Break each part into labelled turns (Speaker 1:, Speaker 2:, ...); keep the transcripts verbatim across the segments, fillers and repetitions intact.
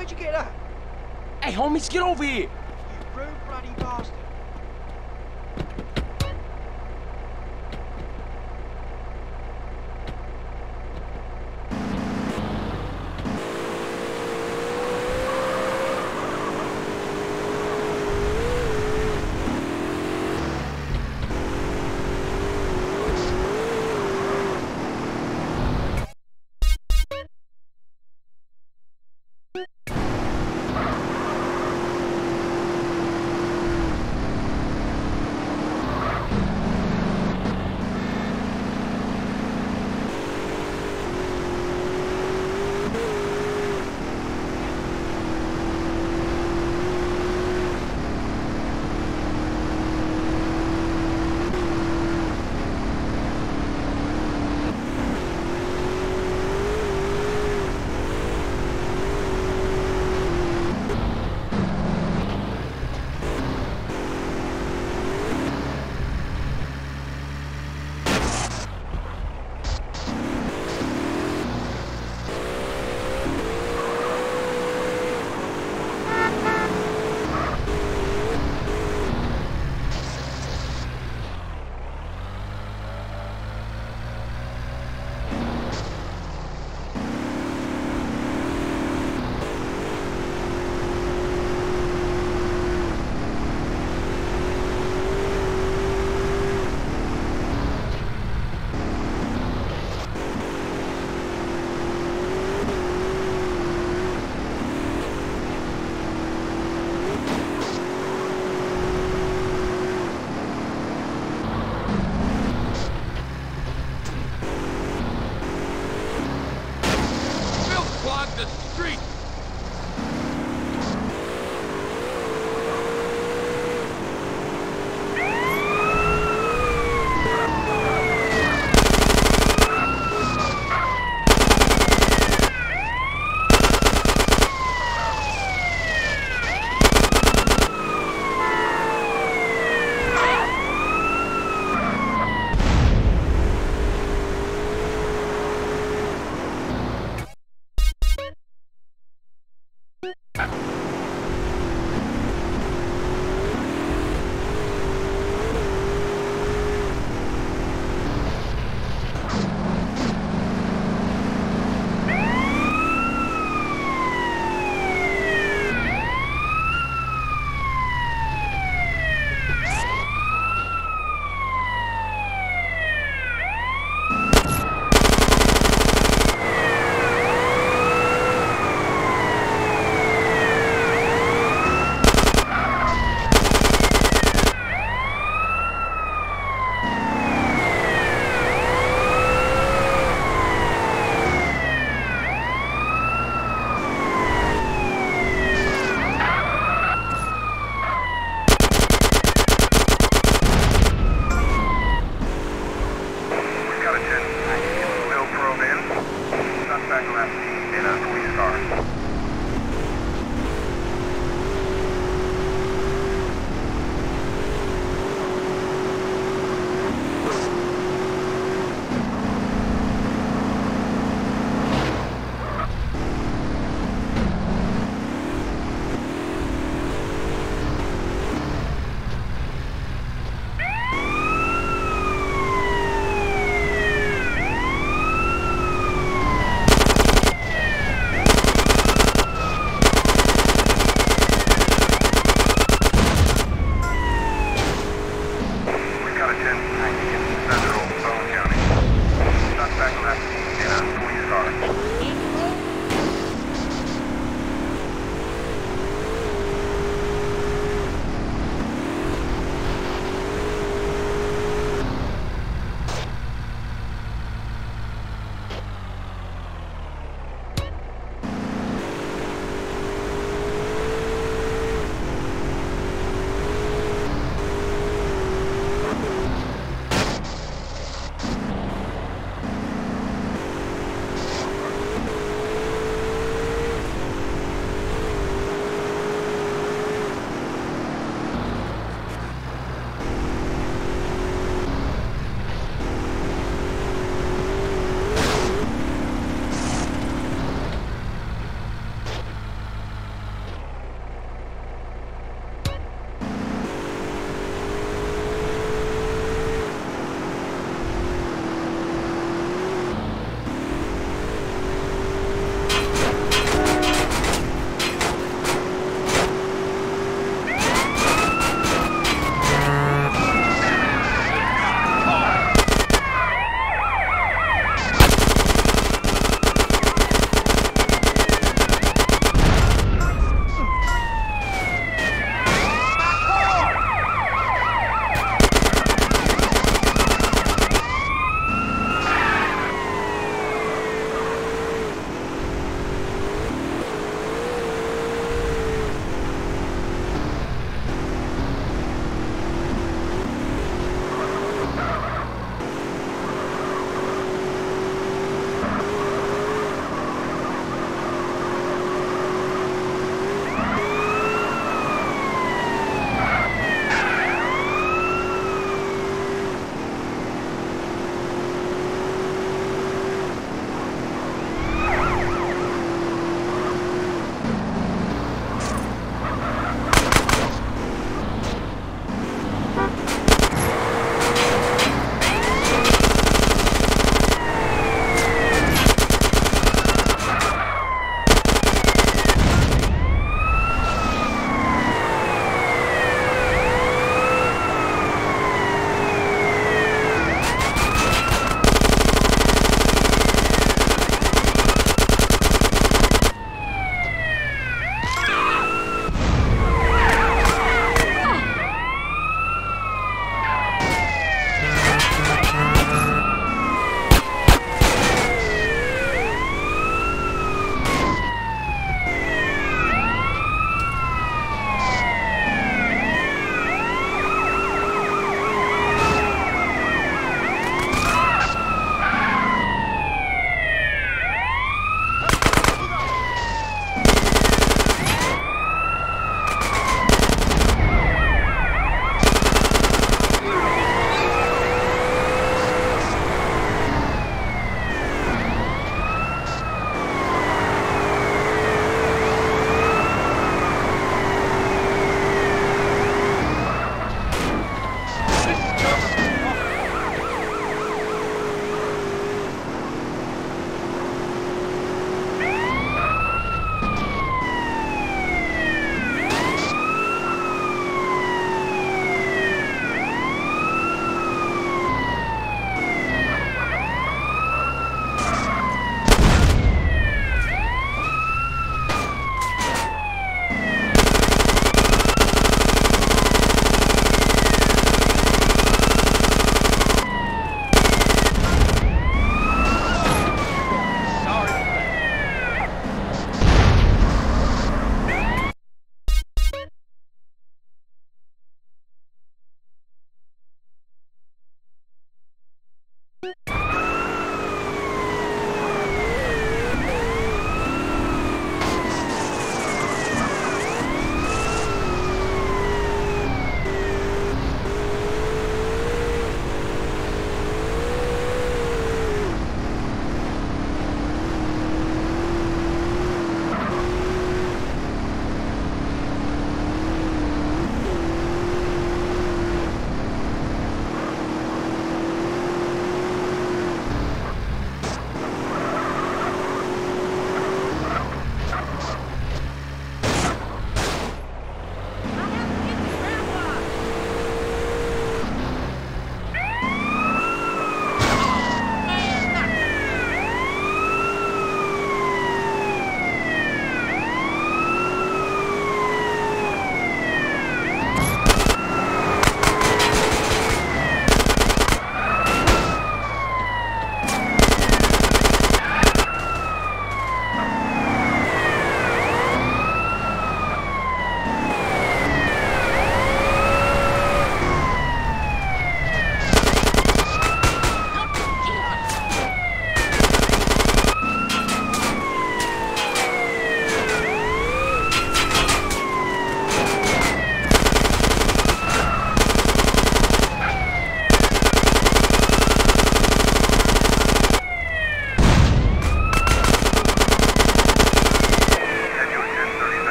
Speaker 1: where'd you get that?
Speaker 2: Hey, homies, get over here!
Speaker 1: You rude bloody bastard.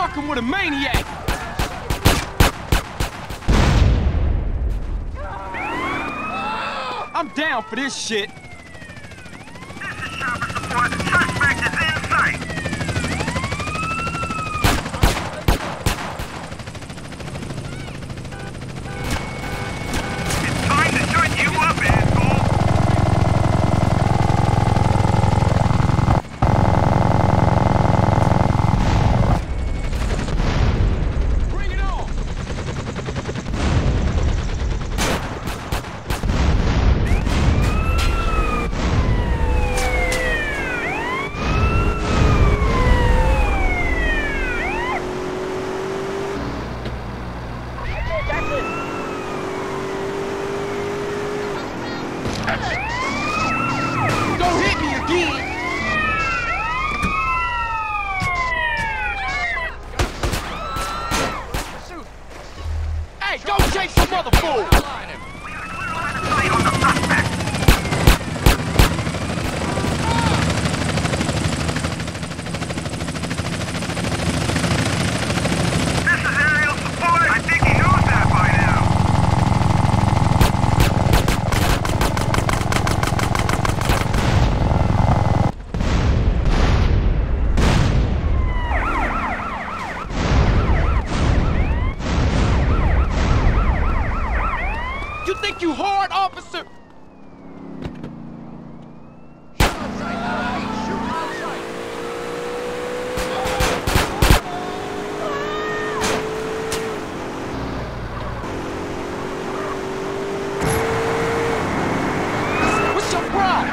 Speaker 2: fucking with a maniac! I'm down for this shit!
Speaker 3: This is Chopper Support. Suspect is in sight! It's time to shut you up, asshole!
Speaker 2: Bring it on! Don't hit me again! Hey, go chase some other fool!
Speaker 3: We got a clear line of sight on the suspect! This is aerial support! I think he knows that by now!
Speaker 2: You think you hard, officer? What's your problem?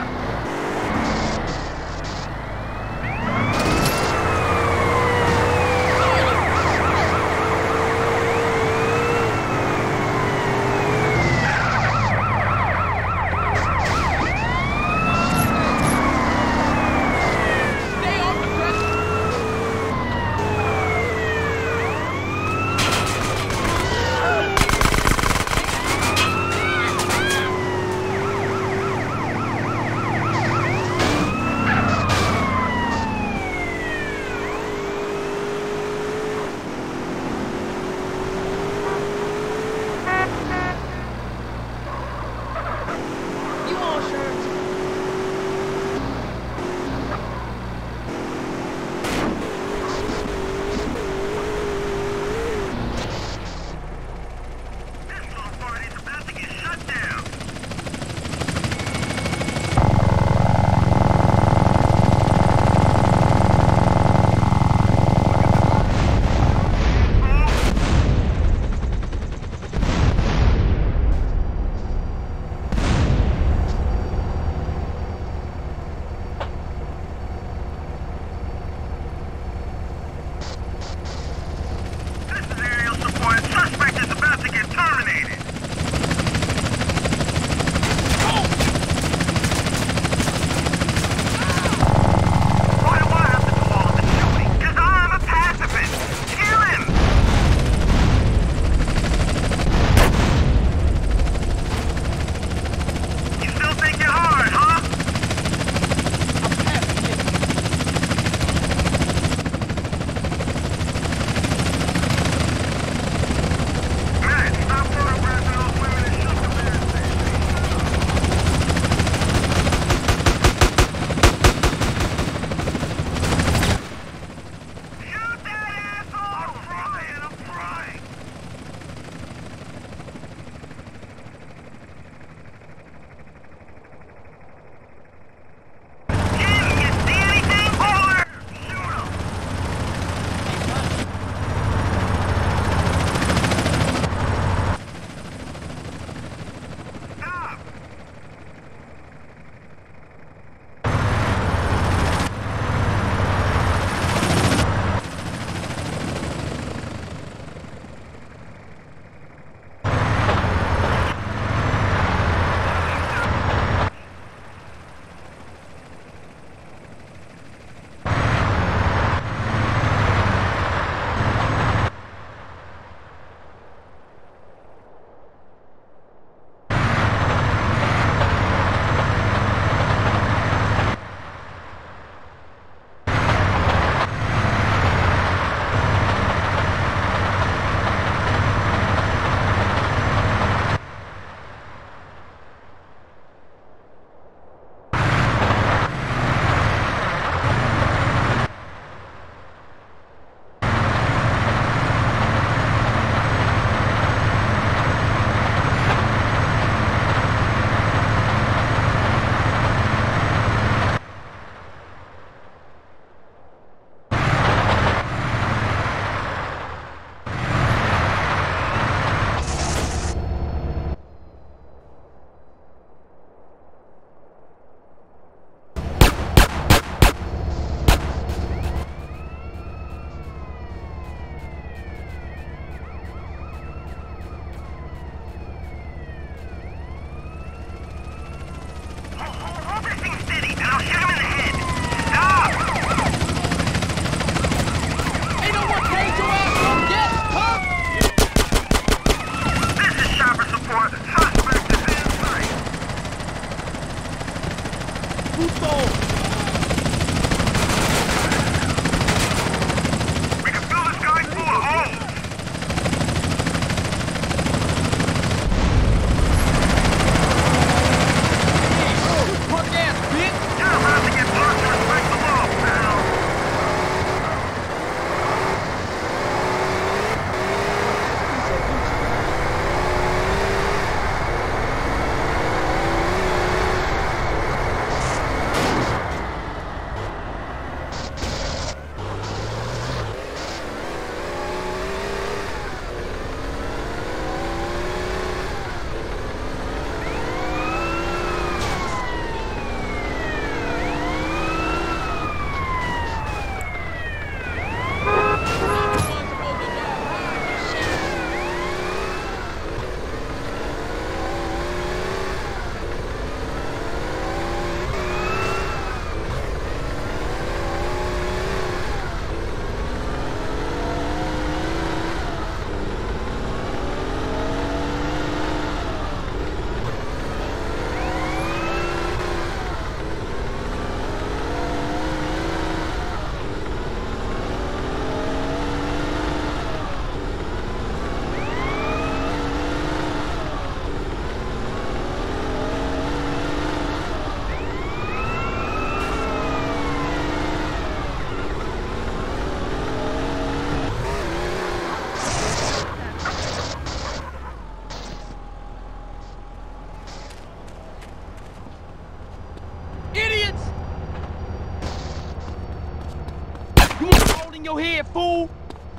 Speaker 2: You want a hole in your head, fool?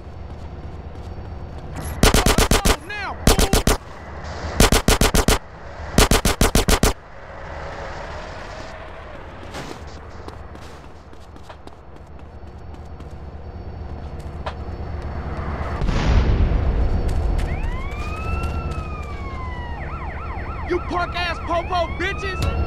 Speaker 2: Go now, fool! You punk-ass po-po bitches!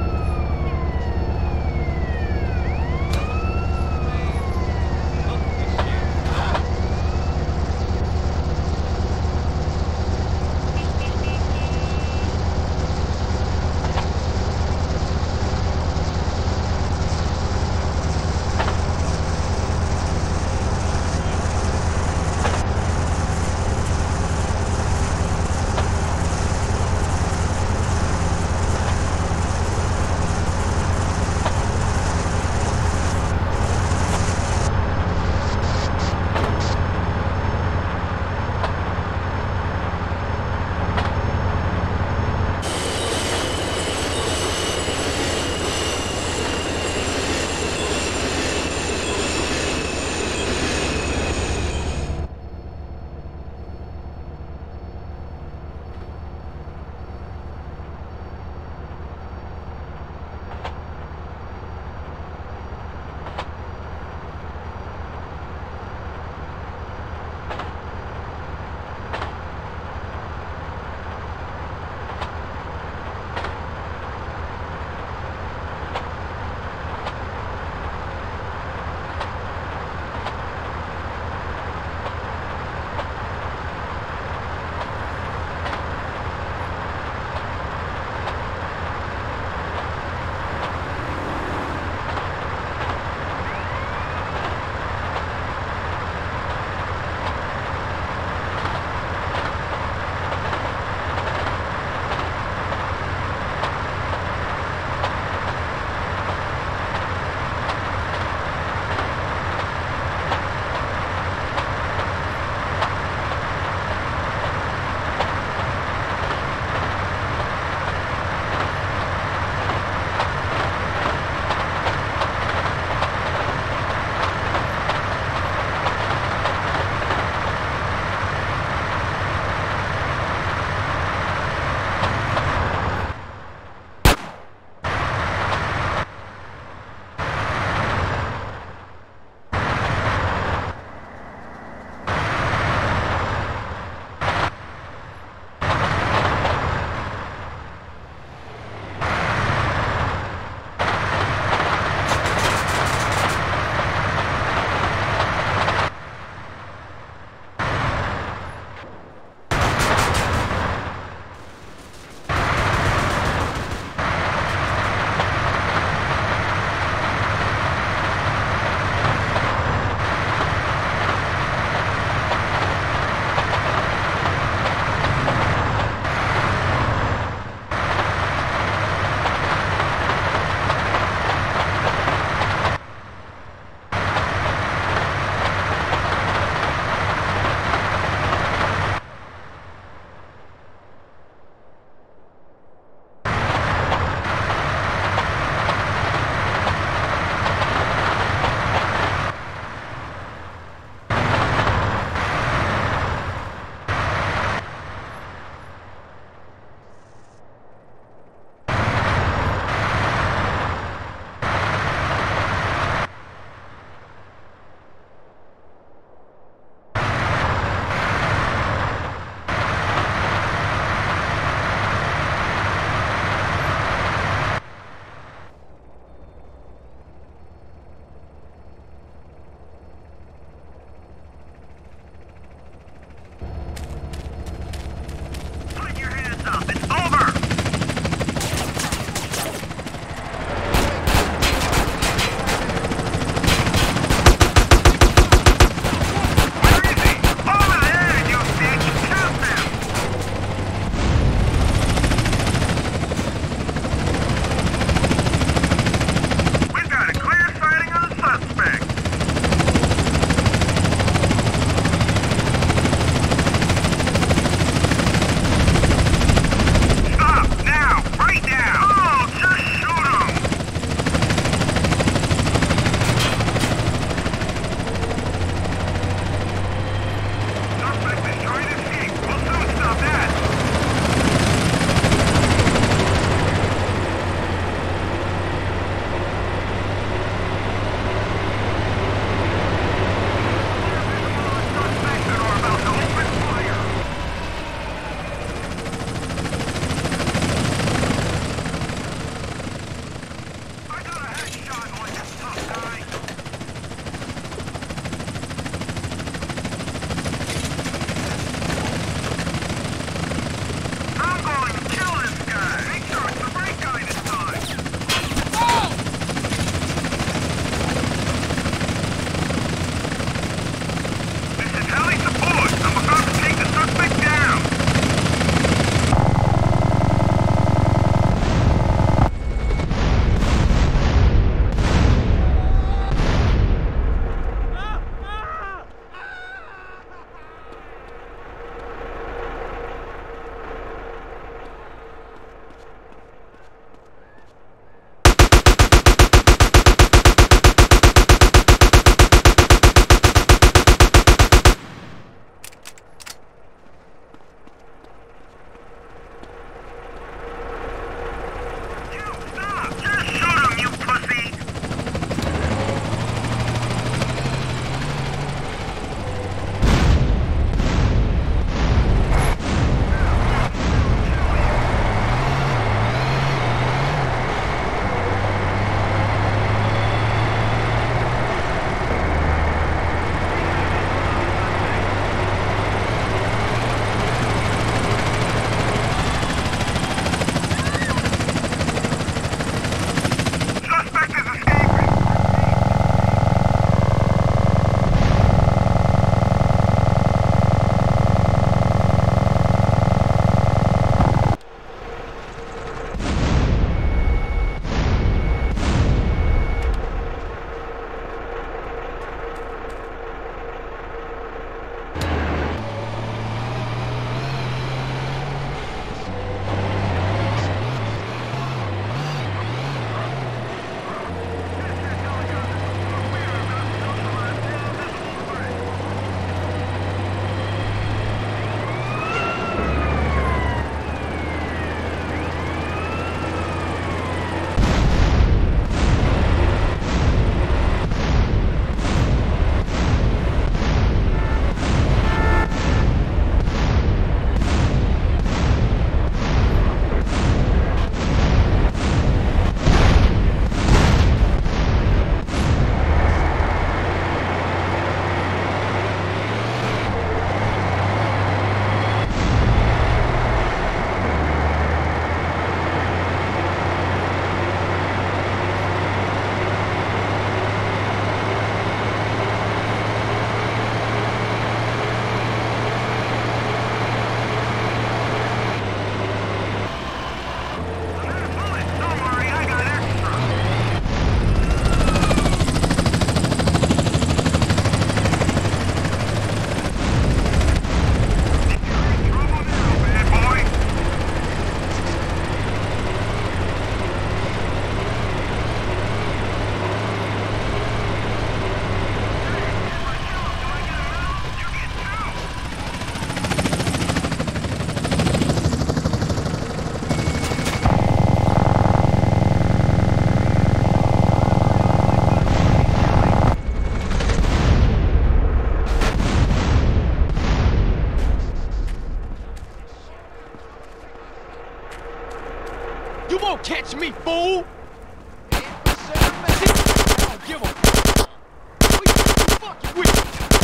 Speaker 2: catch me, fool!
Speaker 1: In pursuit of me.
Speaker 2: I don't give a fuck. Who you fucking with?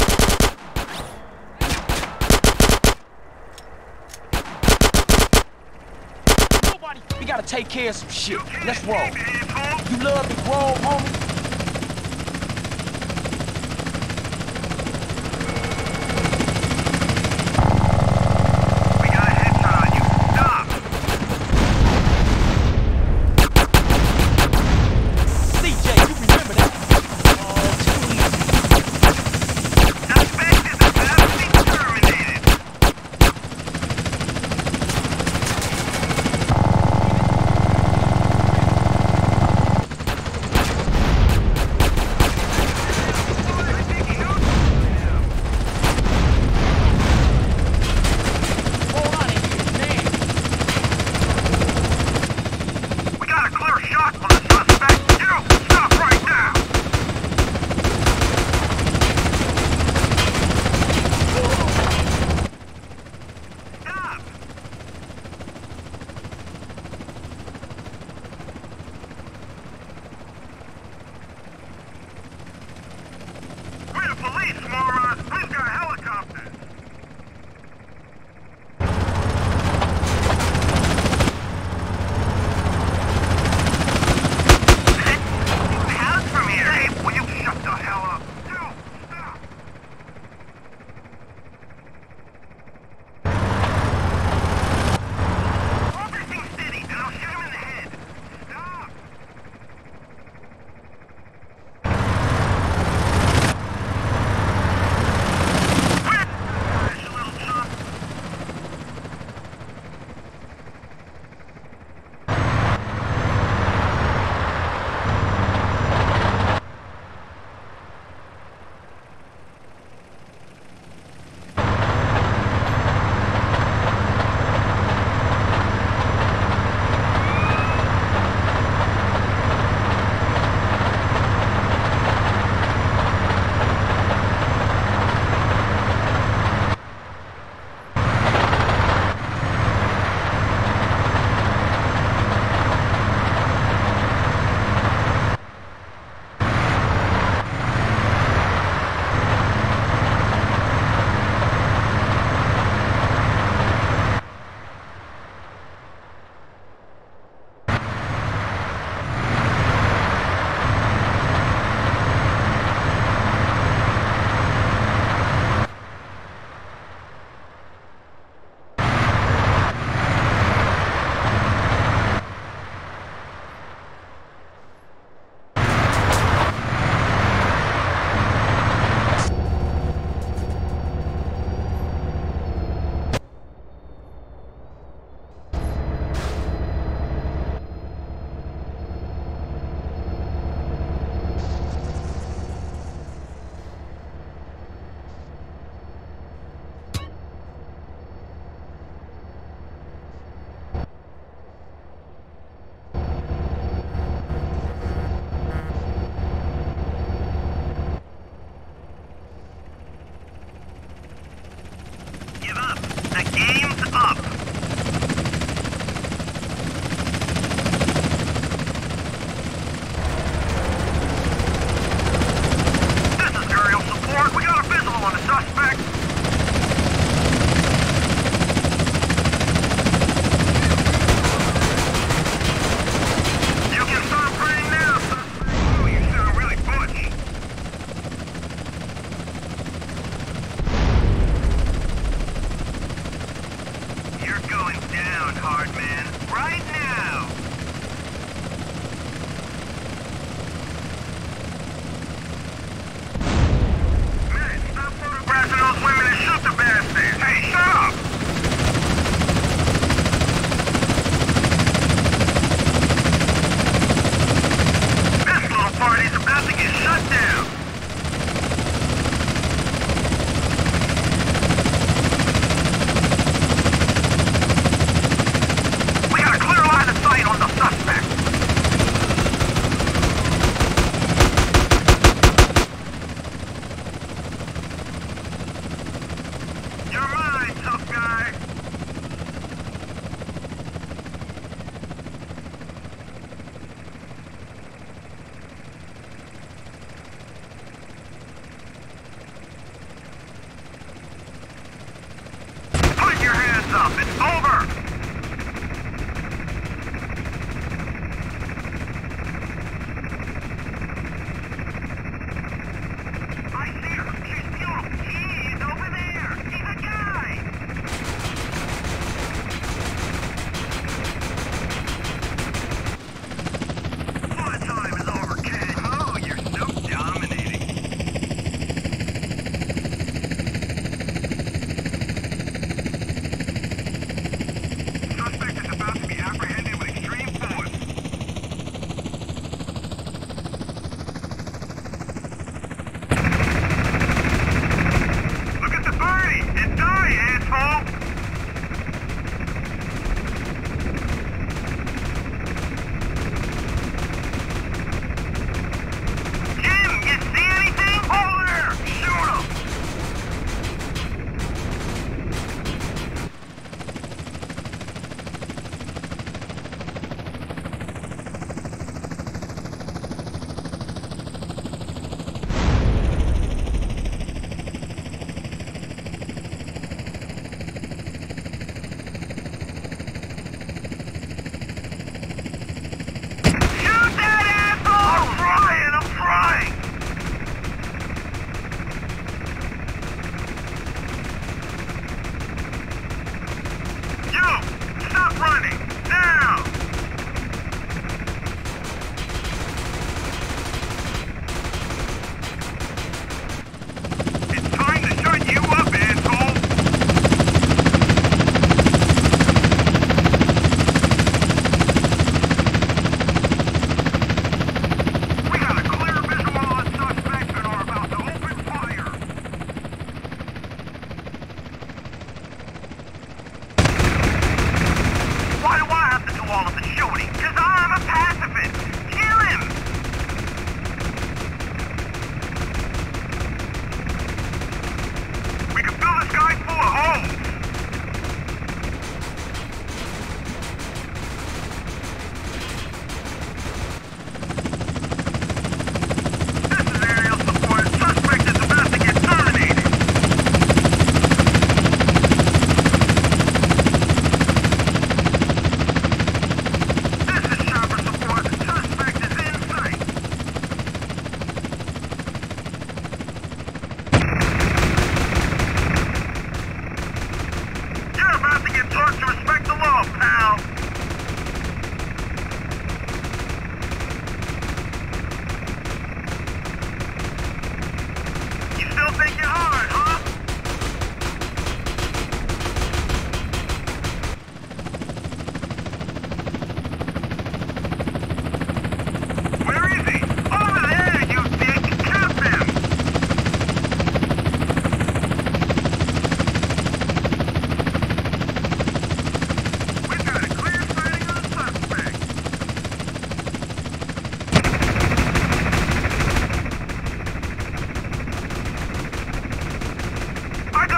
Speaker 2: Nobody. We gotta take care of some shit. Let's roll. You love to roll, homie?
Speaker 3: We got a clear line of sight.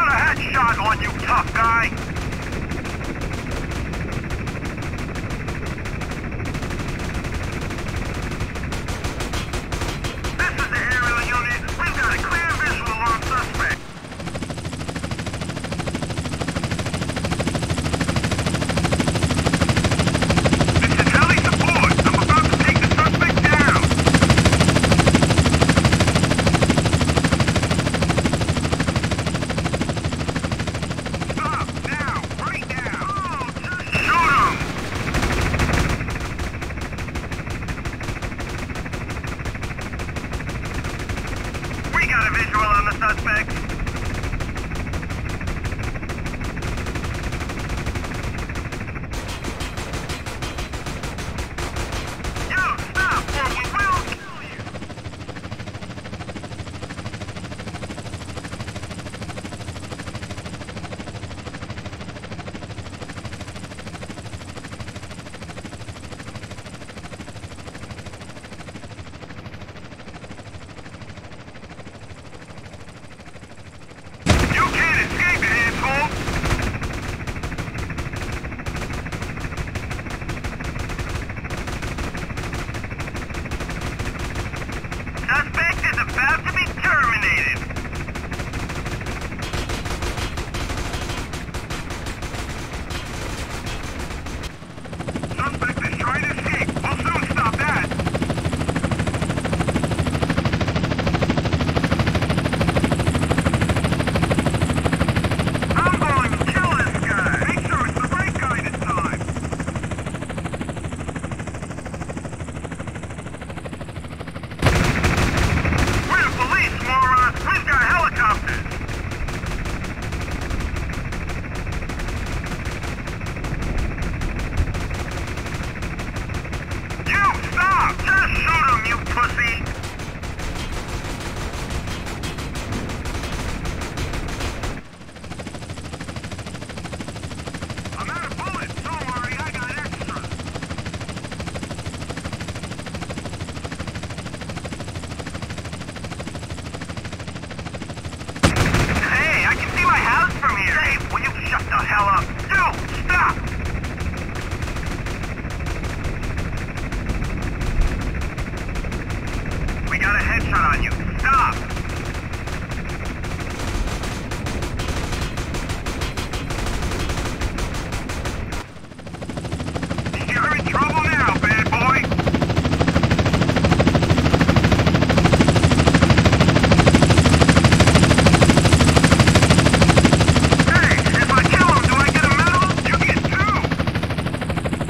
Speaker 3: a headshot on you, tough guy. This is the aerial unit. We've got a clear visual on suspect. This is heli support. I'm about to take the suspect down. Stop now, right now. Oh, just shoot him. We got a visual on the suspect. You stop or we will kill you. You can't escape it, asshole! Suspect is about to be terminated. Suspect is trying to escape. We'll soon stop that. I'm going to kill this guy. Make sure it's the right guy this time. We're the police, moron. We've got helicopters. You stop! Just shoot him, you pussy. I'm out of bullets. Don't worry, I got extras. Hey, I can see my house from here. Dave, will you shut the hell up? Dude, stop! We got a headshot on you. Stop! You're in trouble now, bad boy. Hey, if I kill him, do I get a medal? You get two.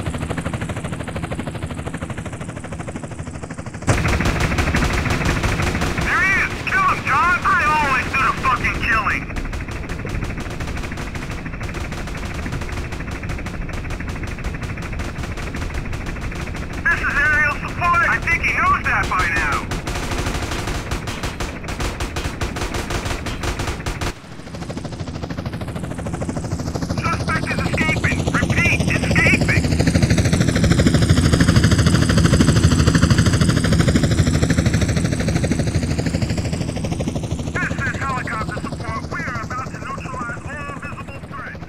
Speaker 3: There he is. Kill him, John. I always do the fucking killing. This is aerial support. I think he knows that by now. Suspect is escaping. Repeat, escaping. This is helicopter support. We are about to neutralize all visible threats.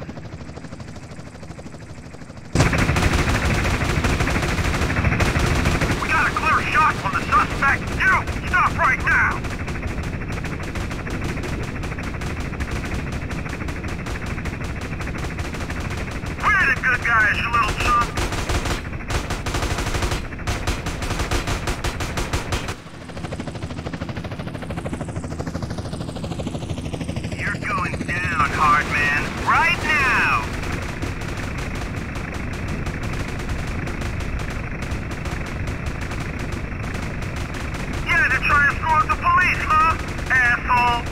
Speaker 3: We got a clear shot on the suspect. You, stop right now. We're the good guys, you little chump. You're going down, hard man. Right now. Yeah, they're trying to screw up the police, huh? Asshole.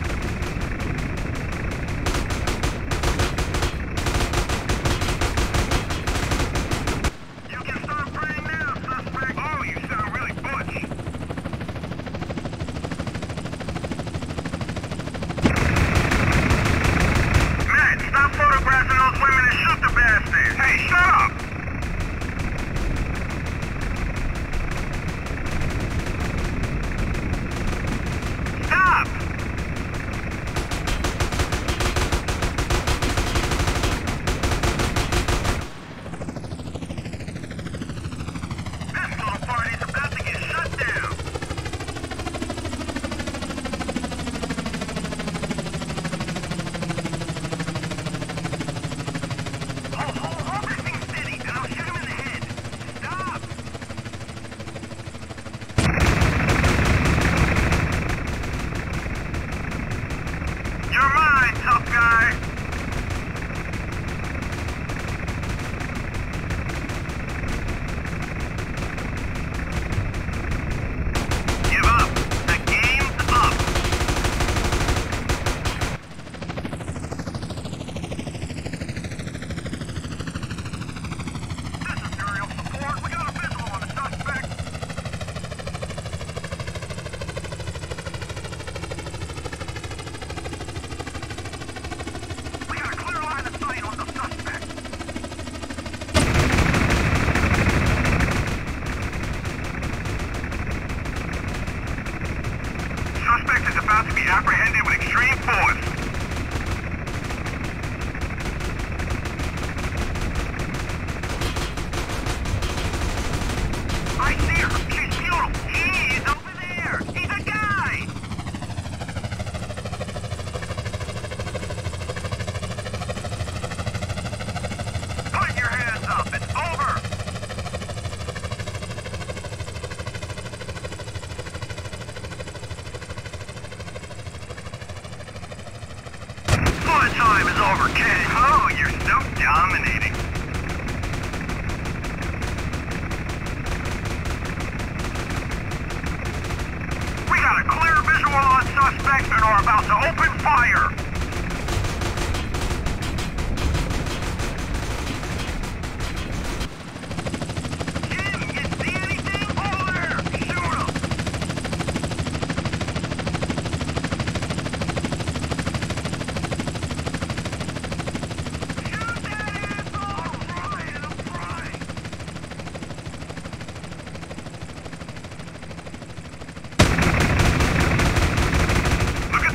Speaker 3: You can start praying now, suspect. Oh, you sound really butch. Matt, stop photographing those You're mine, tough guy. Give up. The game's up. This is aerial support. We got a visual on the suspect. We got a clear line of sight on the suspect. Suspect is about to be apprehended with extreme force. I see her. She's beautiful. He's over there. He's a guy. Put your hands up. It's over. Fun time is over, kid. Oh, you're so dominating. We got a clear visual on suspect and are about to open fire. Jim, you see anything? Over there! Shoot him! Shoot that asshole! I'm trying, I'm trying. Look at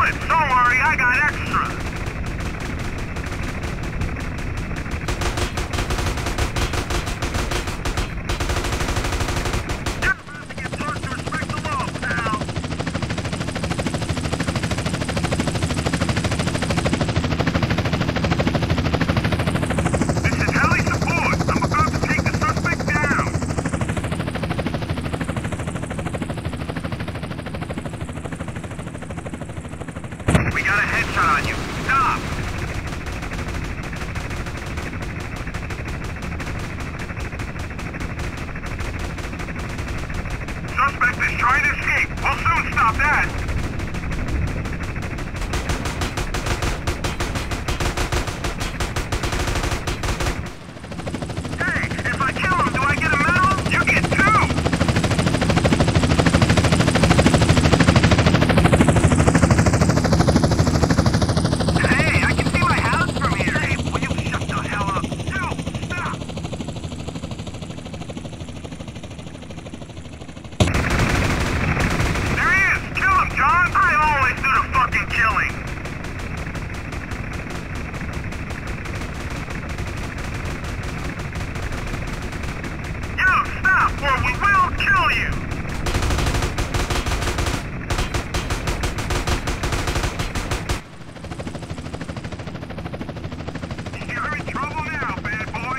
Speaker 3: bullets. Don't worry, I got extra. You're about to get taught to respect the law, pal. This is heli support. I'm about to take the suspect down. We got a headshot on you. Stop! Suspect is trying to escape. We'll soon stop that. Hey, if I kill him, do I get a medal? You get two! Hey, I can see my house from here. Hey, will you shut the hell up? Dude, stop! There he is! Kill him, John! I always do the fucking killing! You, stop, or we will kill you! You're in trouble now, bad boy!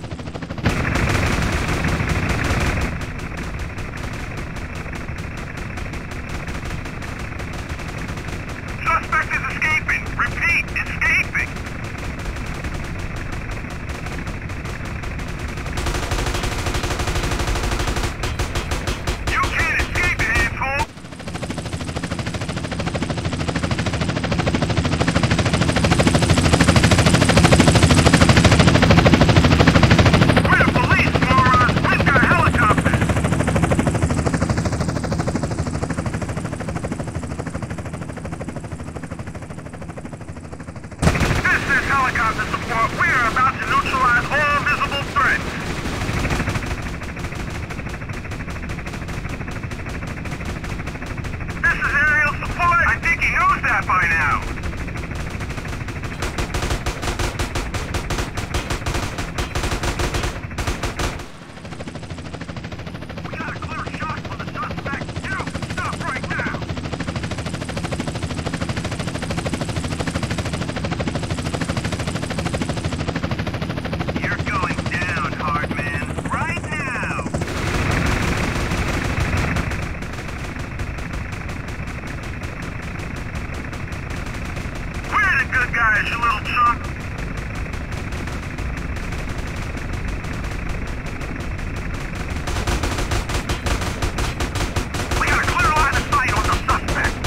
Speaker 3: Suspect is escaping! Repeat, escaping! You can't escape, asshole! We're the police, morons! We've got helicopters! This is helicopter support. We are about to neutralize all visible threats. This is aerial support. I think he knows that by now. We got a clear shot for the suspect. You, stop right now. You're going down, hard man. Right now. We're the good guys, you little chump. We got a clear line of sight on the suspect.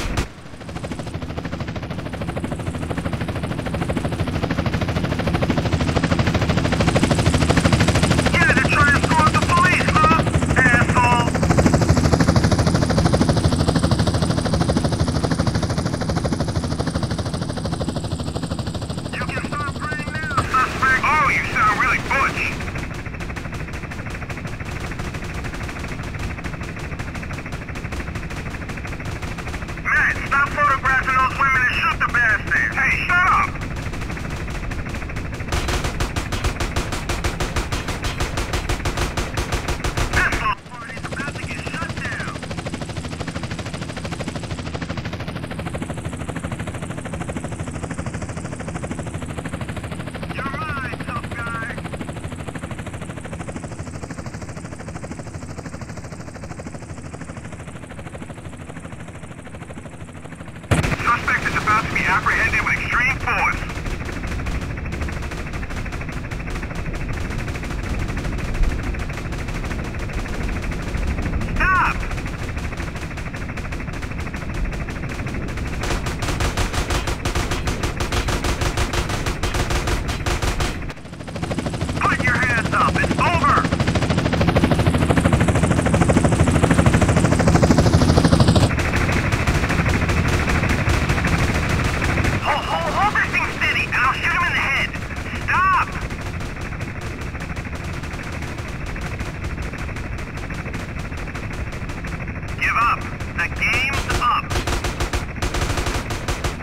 Speaker 3: Yeah, they're trying to escort the police, huh? Asshole. You can start praying now, suspect. Oh, you sound really butch. Matt, stop photographing those women and shoot the bastards. Hey, shut up. This little party's about to get shut down. You're mine, tough guy. Suspect is about to be apprehended with extreme force. Stop! Put your hands up. It's over. Hold, hold, hold this thing steady, and I'll shoot him in the head. Stop! Give up. The game's up.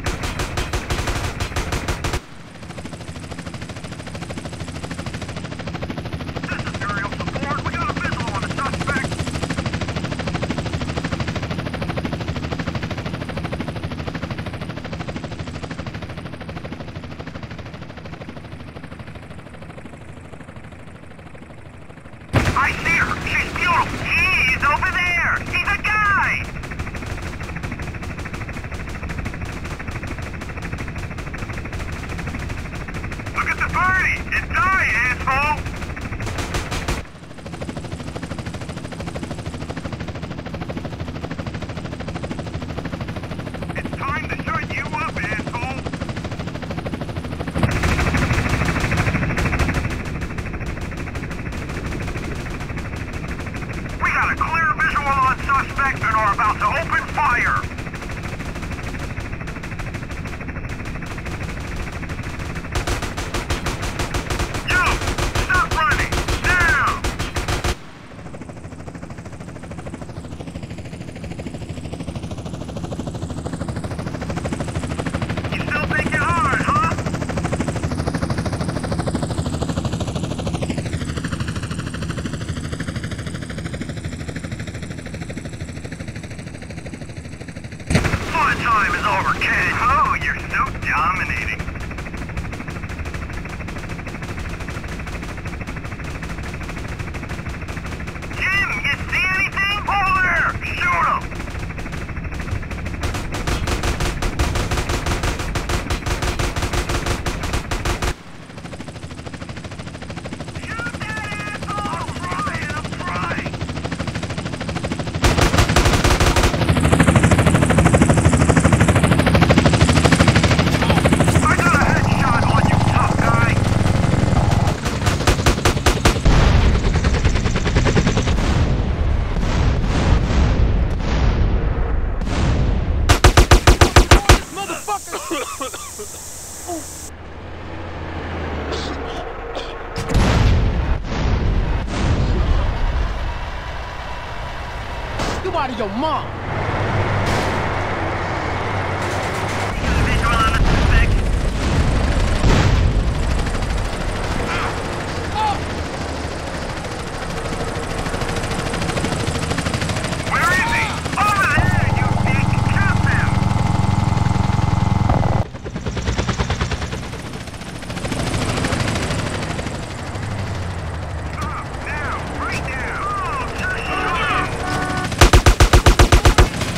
Speaker 3: suspect and are about to open fire! You! Stop running! Now! You still think you're hard, huh? Fun time is over, kid. Oh, you're so dominating. Jim, you see anything? Over there! Shoot him! Shoot that asshole! I'm trying, I'm trying! I got a headshot on you, tough guy!
Speaker 2: You out of your mom.
Speaker 3: You got a visual on the suspect? Where is he? Over there, you dick! Shoot him! Stop, now! Right now! Oh, just shoot him!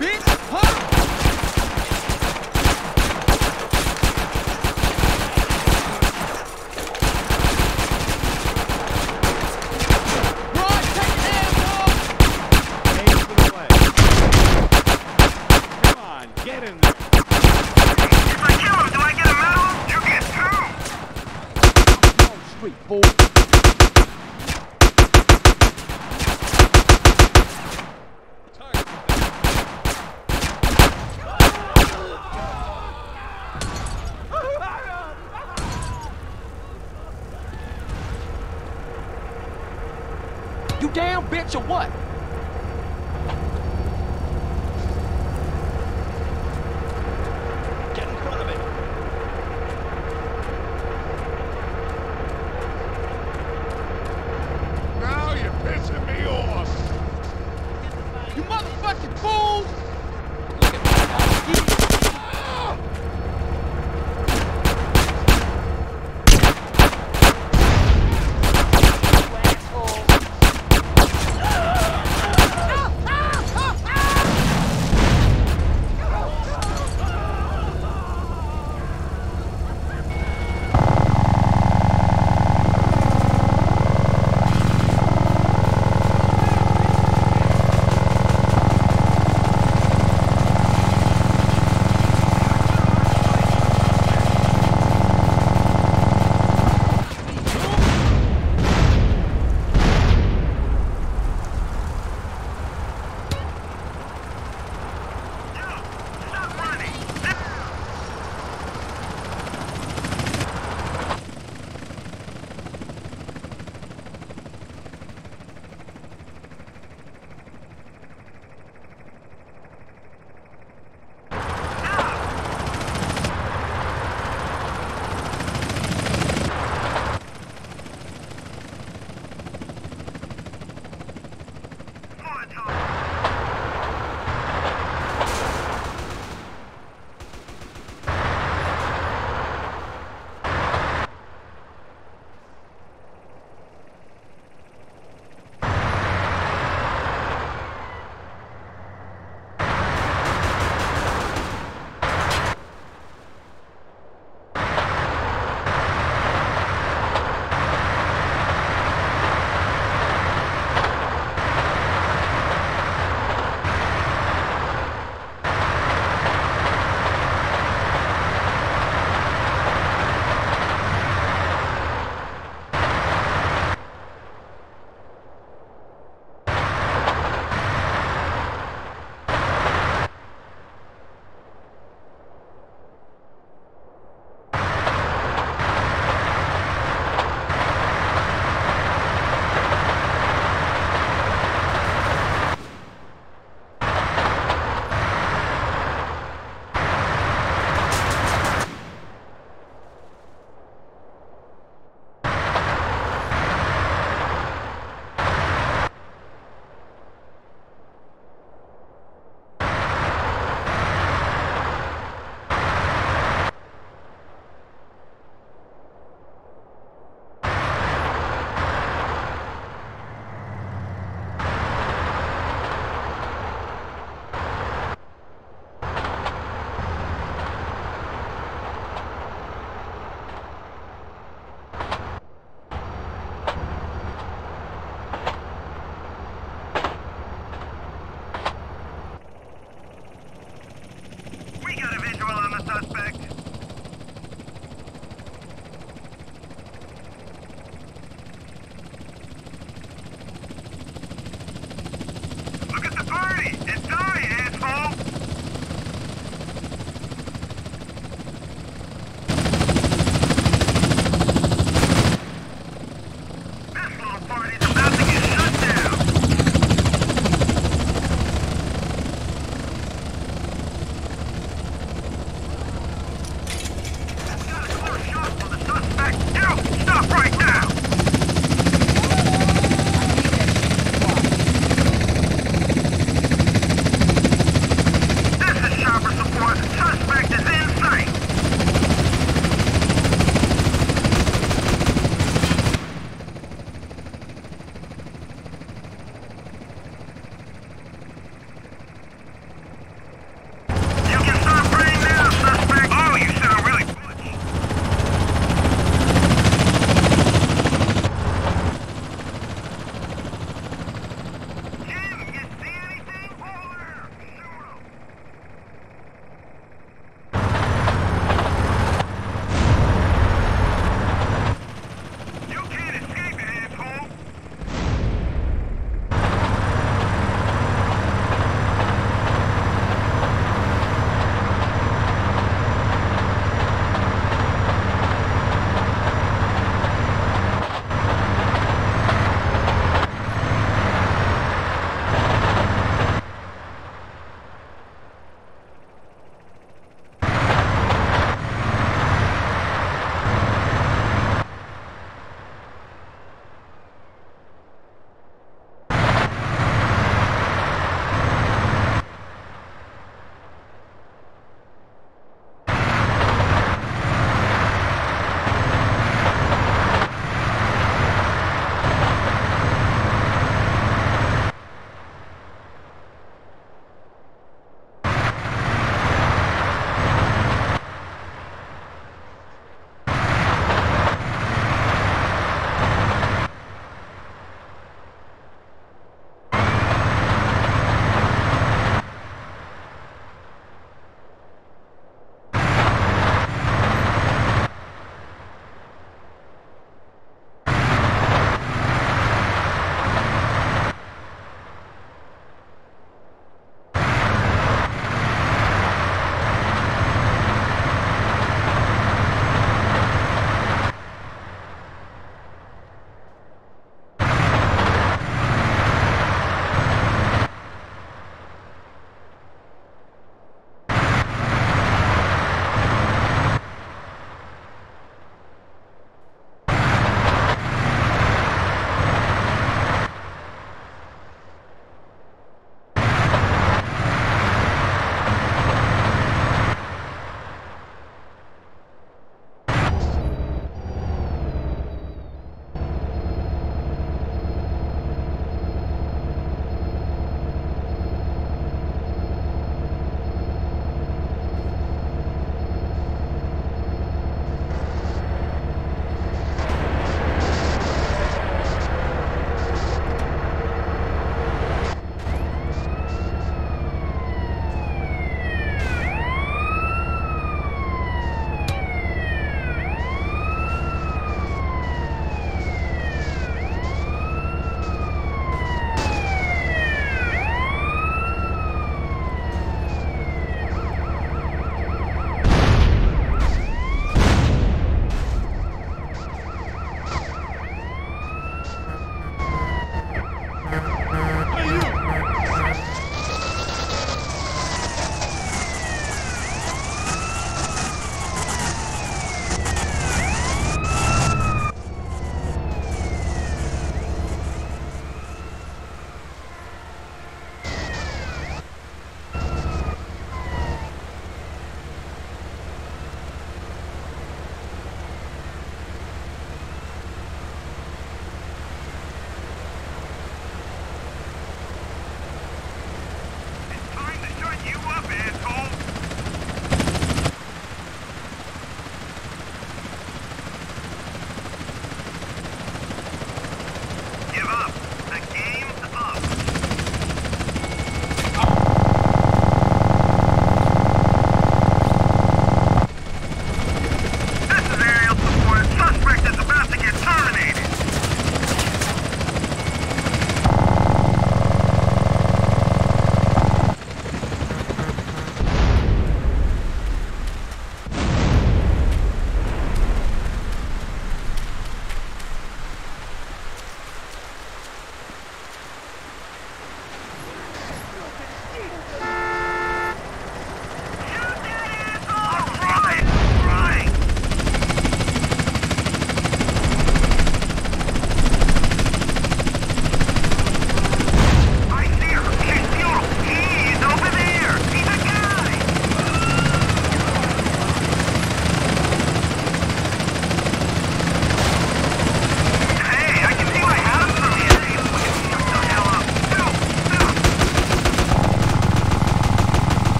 Speaker 2: bitch! Huh? Run, take it down, boy!
Speaker 4: Aim for the leg. Come on, get in there.
Speaker 3: If I kill him, do I get a medal? You get two!
Speaker 2: Wrong street, fool. You damn bitch or what?
Speaker 4: Get in front of it.
Speaker 3: Now you're pissing me off!
Speaker 2: You motherfucking fool!
Speaker 1: Look at me.
Speaker 2: You asshole.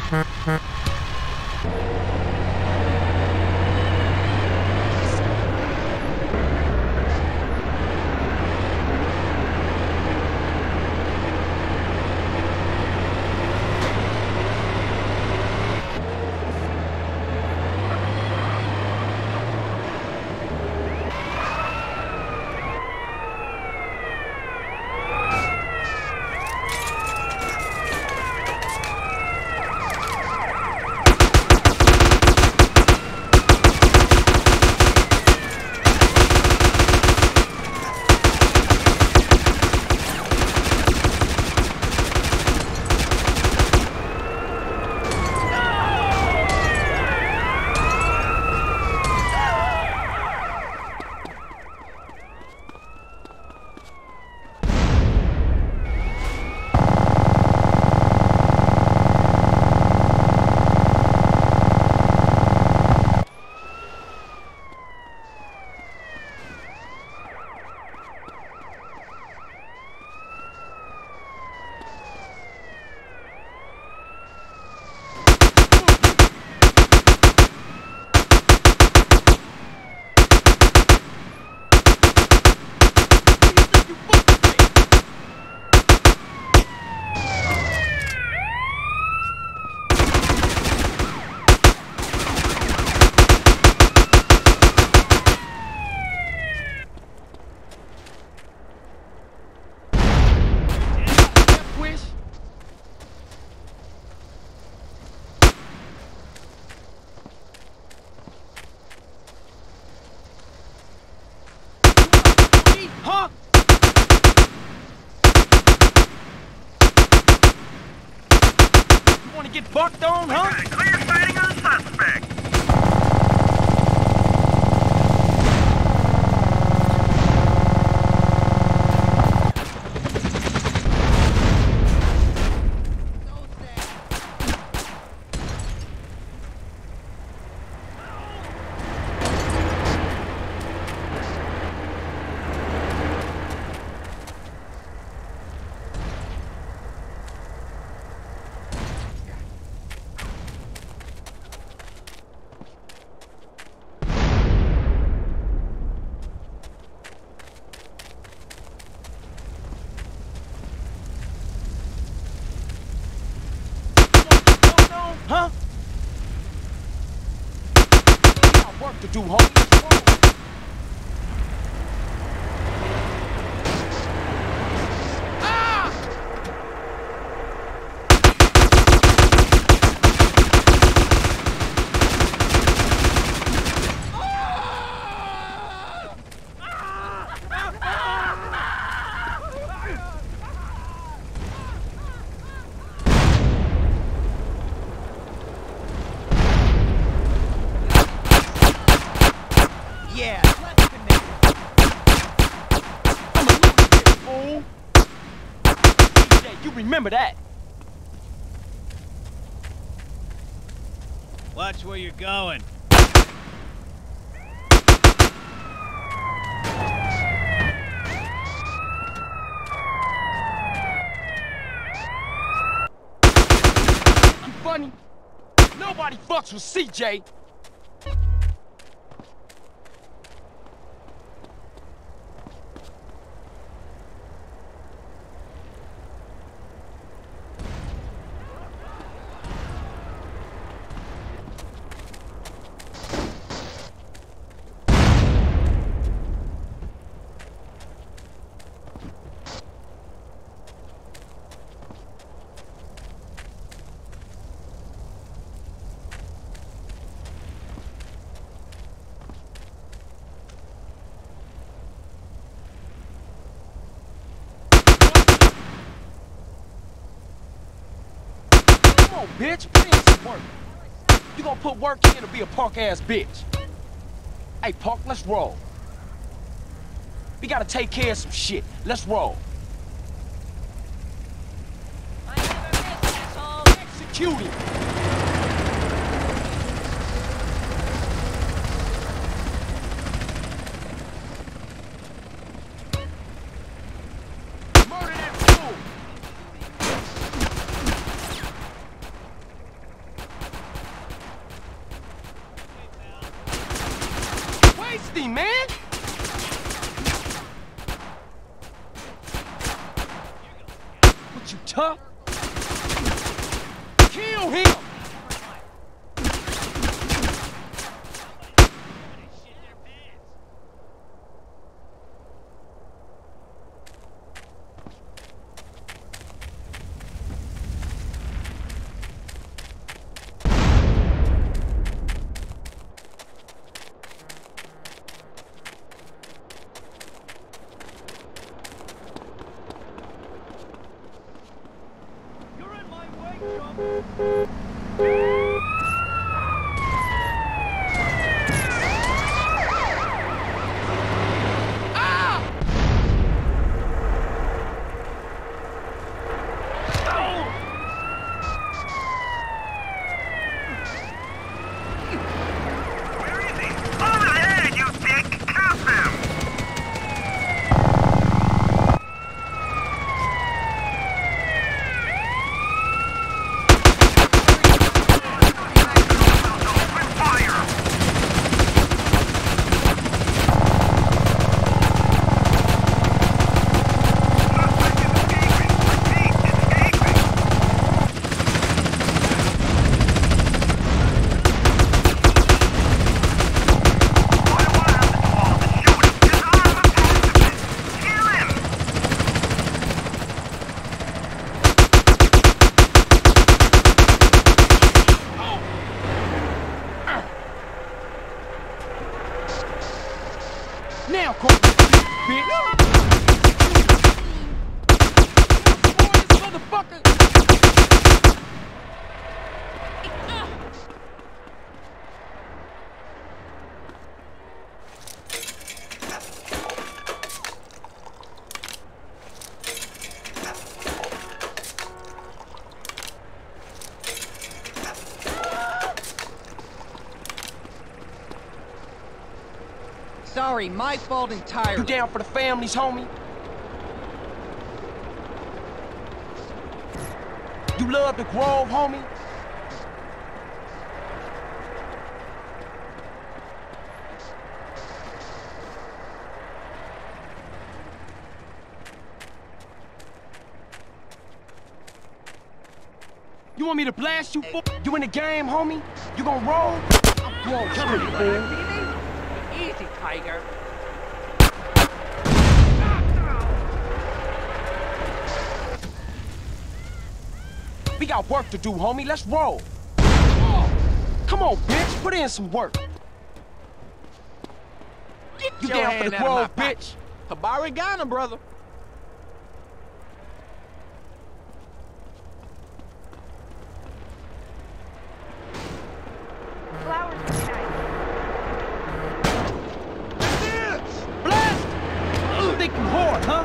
Speaker 2: Huh? You wanna get bucked on, huh?
Speaker 3: Clear sighting on suspect.
Speaker 2: Huh? We got work to do, homie. Ah! Yeah, let's connect. I'm a lunatic, fool. D J, you remember that?
Speaker 4: Watch where you're going.
Speaker 2: You funny? Nobody fucks with C J. Come on, bitch, put in some work. You gonna put work in to be a punk-ass bitch. Hey, punk, let's roll. We gotta take care of some shit. Let's roll.
Speaker 1: I never miss, asshole.
Speaker 2: Execute him. Murder that fool. me, man! What, you tough? Kill him! Now, Cole, bitch! This motherfucker!
Speaker 5: Sorry, my fault entirely.
Speaker 2: You down for the families, homie? You love the Grove, homie? You want me to blast you, fool? You in the game, homie? You gon' roll? You won't kill me, fool.
Speaker 5: Easy, Tiger.
Speaker 2: We got work to do, homie. Let's roll. Come on, bitch. Put in some work.
Speaker 4: Get
Speaker 2: You
Speaker 4: your
Speaker 2: down
Speaker 4: hand
Speaker 2: for the
Speaker 4: out of my
Speaker 2: Grove,
Speaker 4: pocket.
Speaker 2: bitch?
Speaker 4: Habari Ghana, brother.
Speaker 1: Flowers are nice.
Speaker 2: Blast! You think you hard, huh?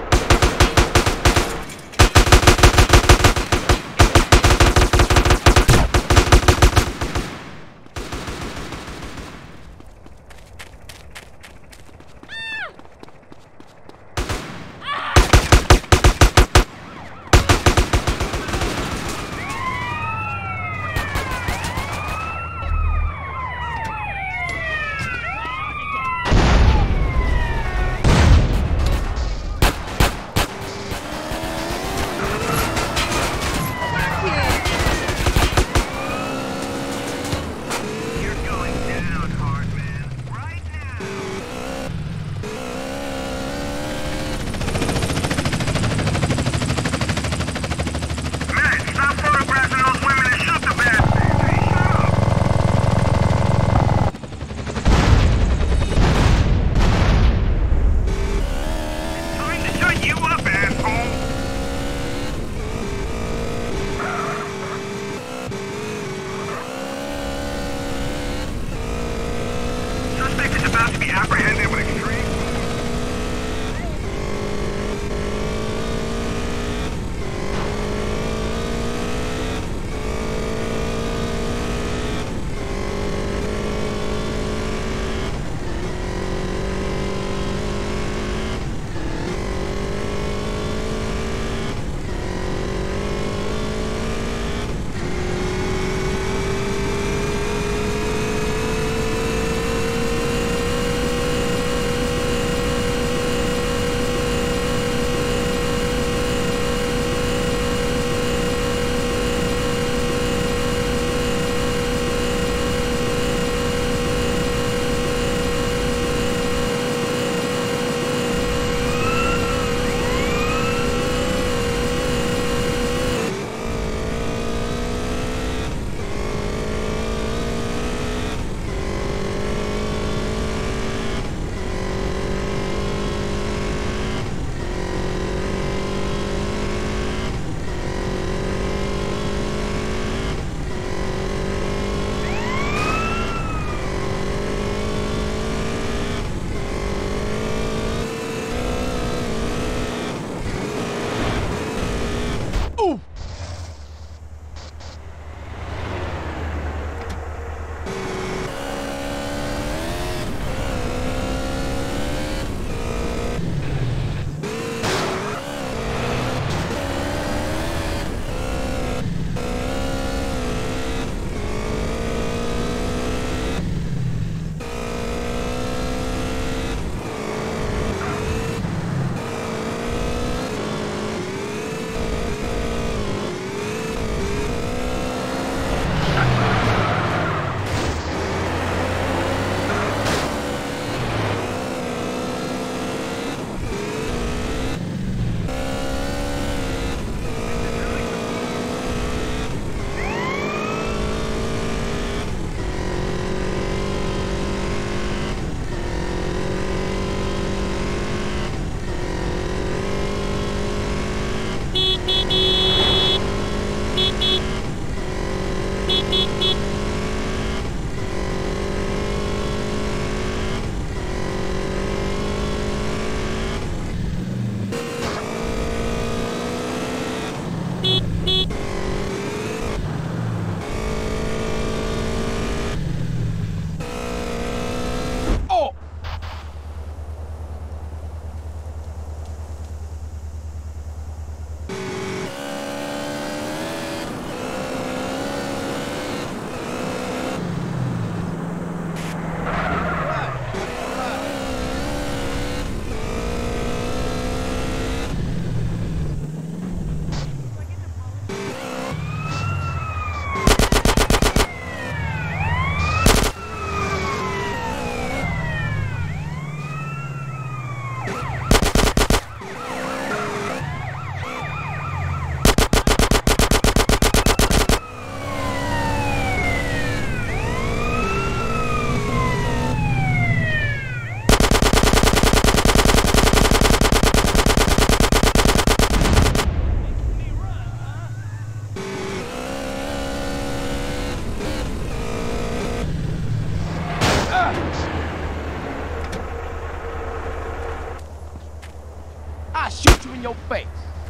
Speaker 2: your face.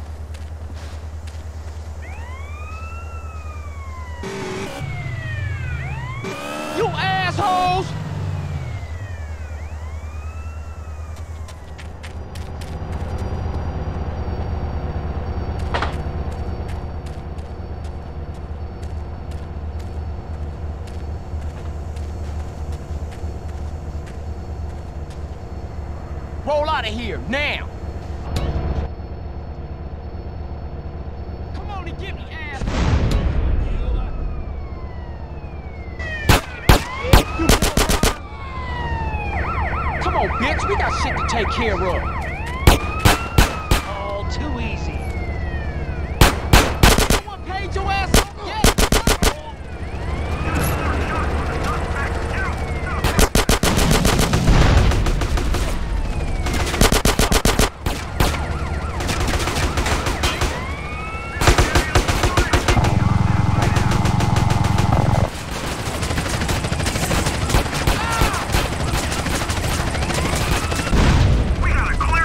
Speaker 2: You assholes! Roll out of here, now! Come on and get me, ass! Come on, bitch, we got shit to take care of.
Speaker 5: All too easy.
Speaker 2: Someone paid your ass off yet?
Speaker 3: We gotta clear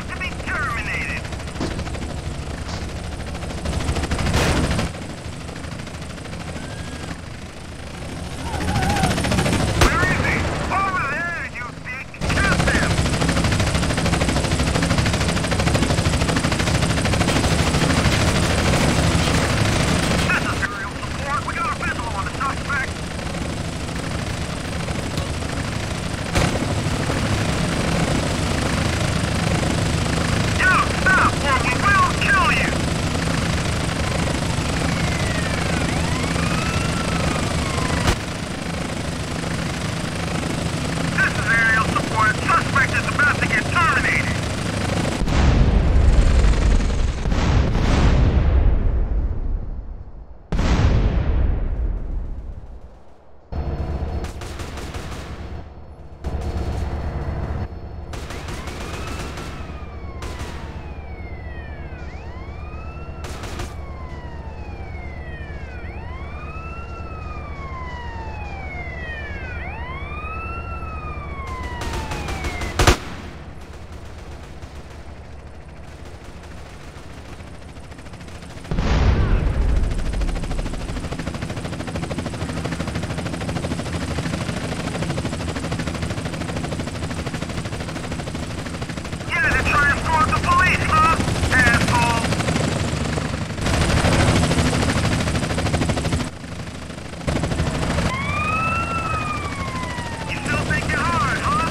Speaker 3: about to be terminated. Where is he? Over there, you dick. Shoot them. This is aerial support. We got a visual on the suspect. Yo, stop, or we will kill you! This is aerial support. Suspect is about to get terminated. Yeah, they're trying to escort the police, huh? Asshole. You still think you're hard, huh?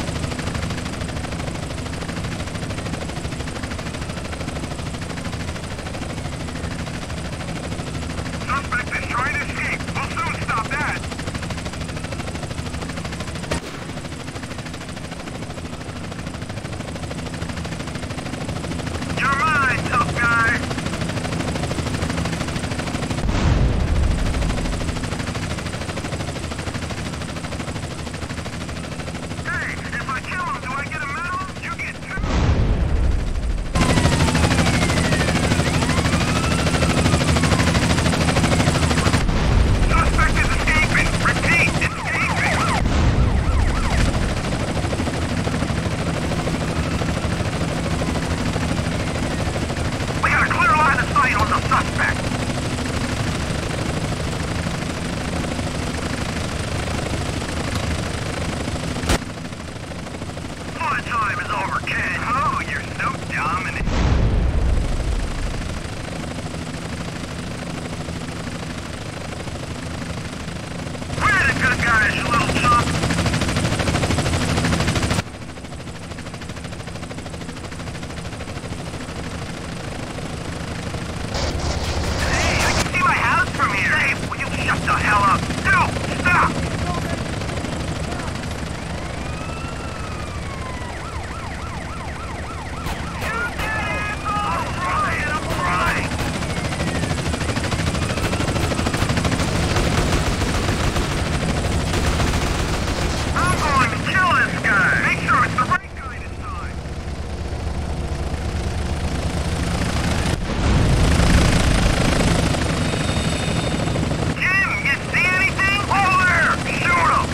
Speaker 3: Suspect is trying to escape. We'll soon stop that. You're mine, tough guy. Hey, if I kill him, do I get a medal? You get two. Suspect is escaping. Repeat, escaping. We got a clear line of sight on the suspect. Fun time is over, kid. Oh, you're so dominant. We're the good guys, you little chump. Hey, I can see my house from here. Dave, will you shut the hell up? No, stop! You did it! All right, all right. I'm going to kill this guy. Make sure it's the right guy this time. Jim, you see anything? Over there! Shoot him!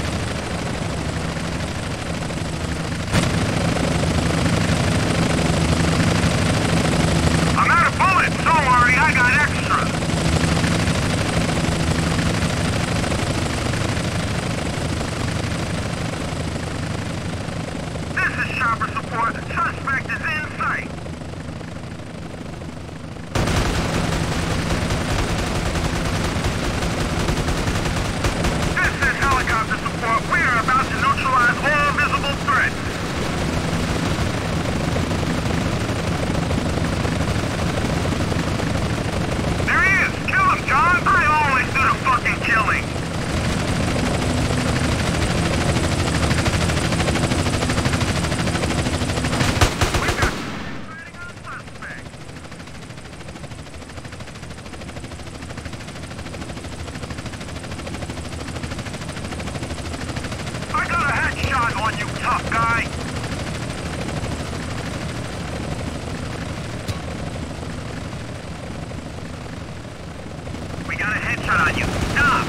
Speaker 3: I'm out of bullets. Don't worry, I got extras. This is chopper support. Suspect is in sight. This is helicopter support. We are about to neutralize all visible threats. There he is. Kill him, John. I always do the fucking killing. We've got fighting on a suspect. I got a headshot on you, tough guy. We got a headshot on you. Stop!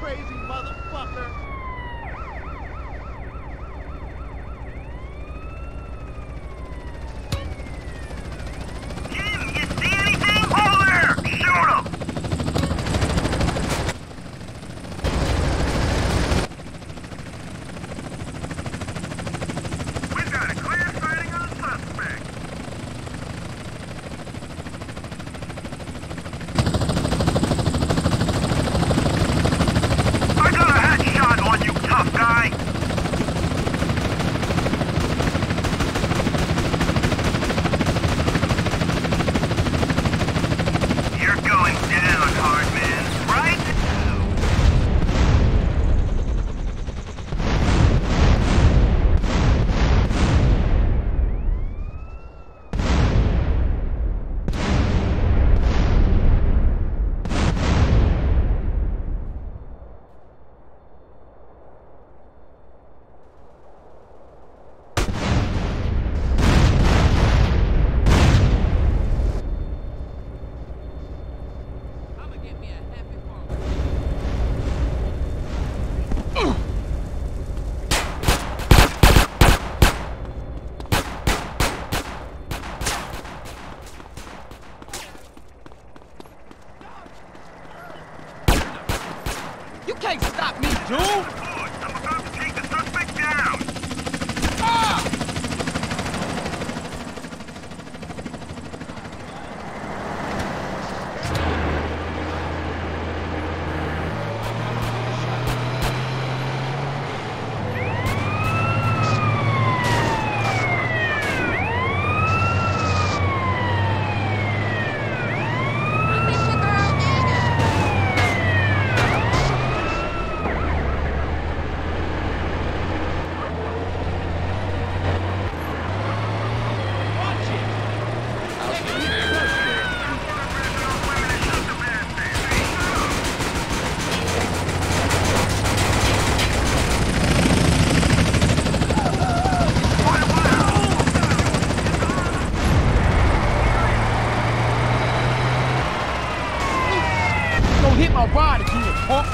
Speaker 4: crazy motherfucker!
Speaker 3: Jim, you see anything? Over there! Shoot him! We've got a clear sighting on the suspect. I got a headshot on you, tough guy. You're going down, hard man, right?
Speaker 5: I'ma get me a happy farm.
Speaker 2: You can't stop me, dude!
Speaker 3: Good, I'm about to take the suspect down.
Speaker 2: Ah!
Speaker 1: I miss you, girl.
Speaker 2: Don't hit my rod again, punk!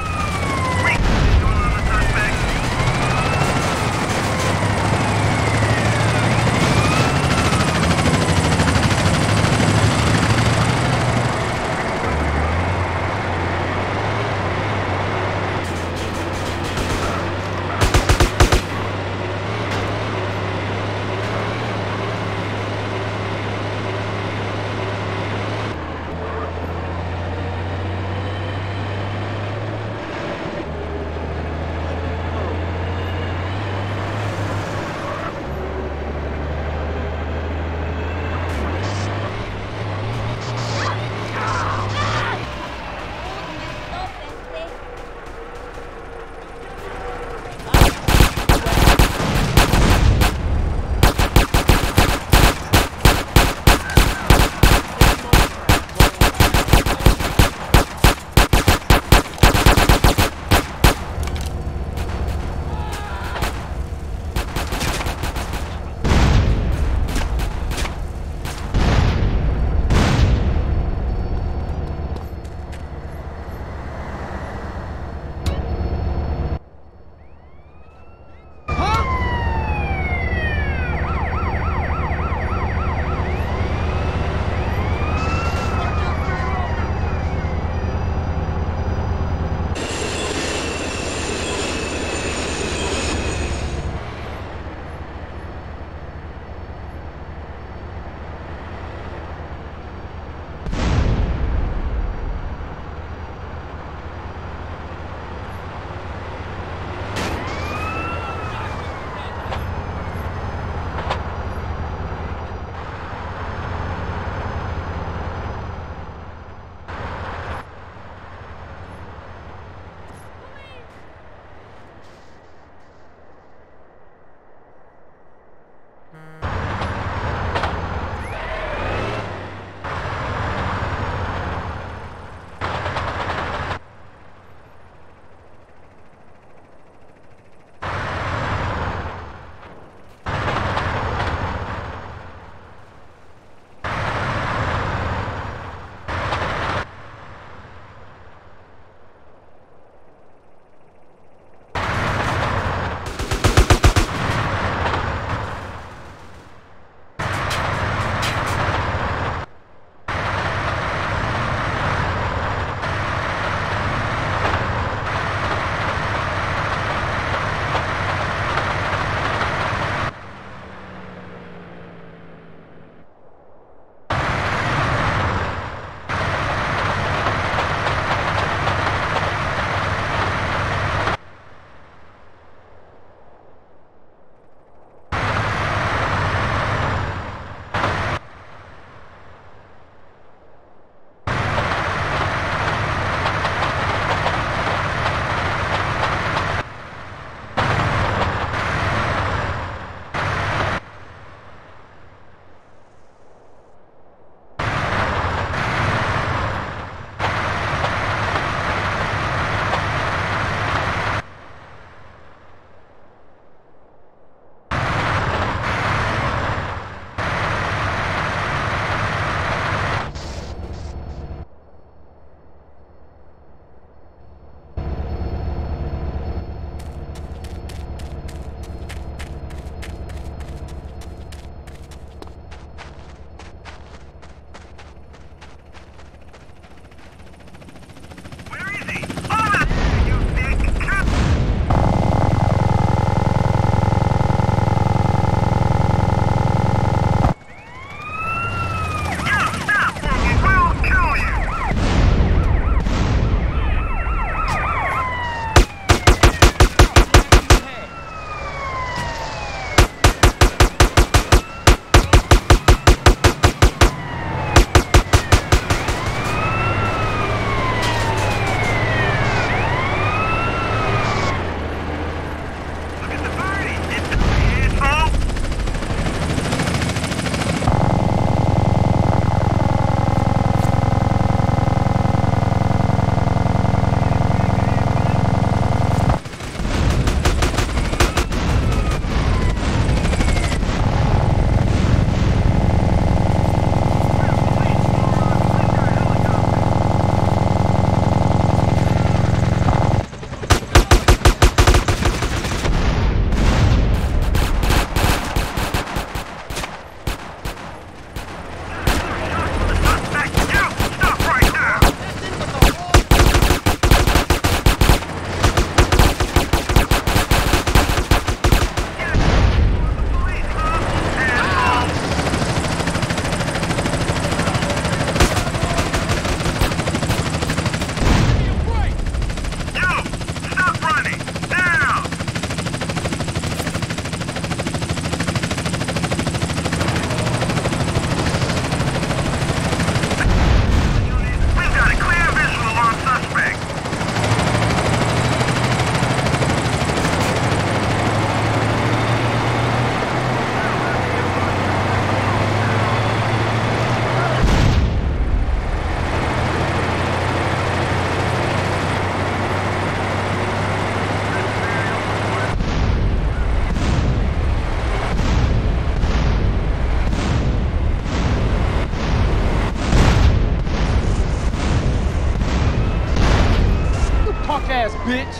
Speaker 2: punk ass bitch.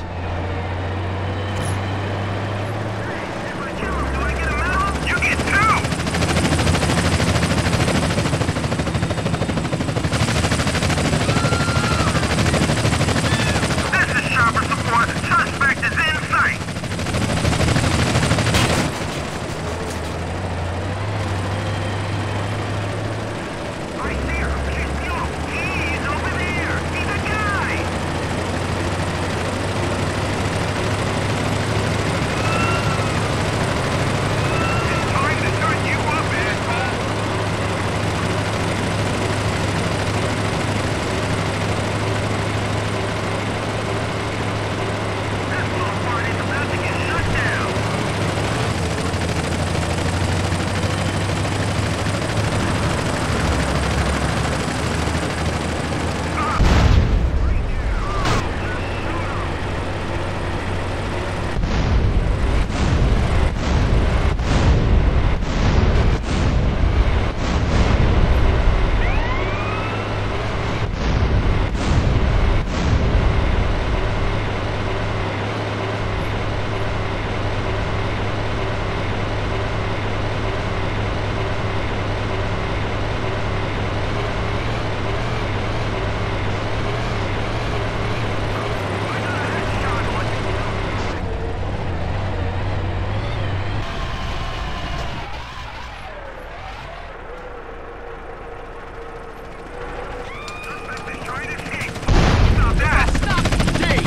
Speaker 3: If I kill him, do I get a medal? You get two! This is Chopper Support. Suspect is in sight. I see her. She's blue. He's over there. He's a guy. It's time to turn you up, asshole. This little party's about to get shut down. Suspect is trying to escape. Stop that!
Speaker 2: Stop! Gee!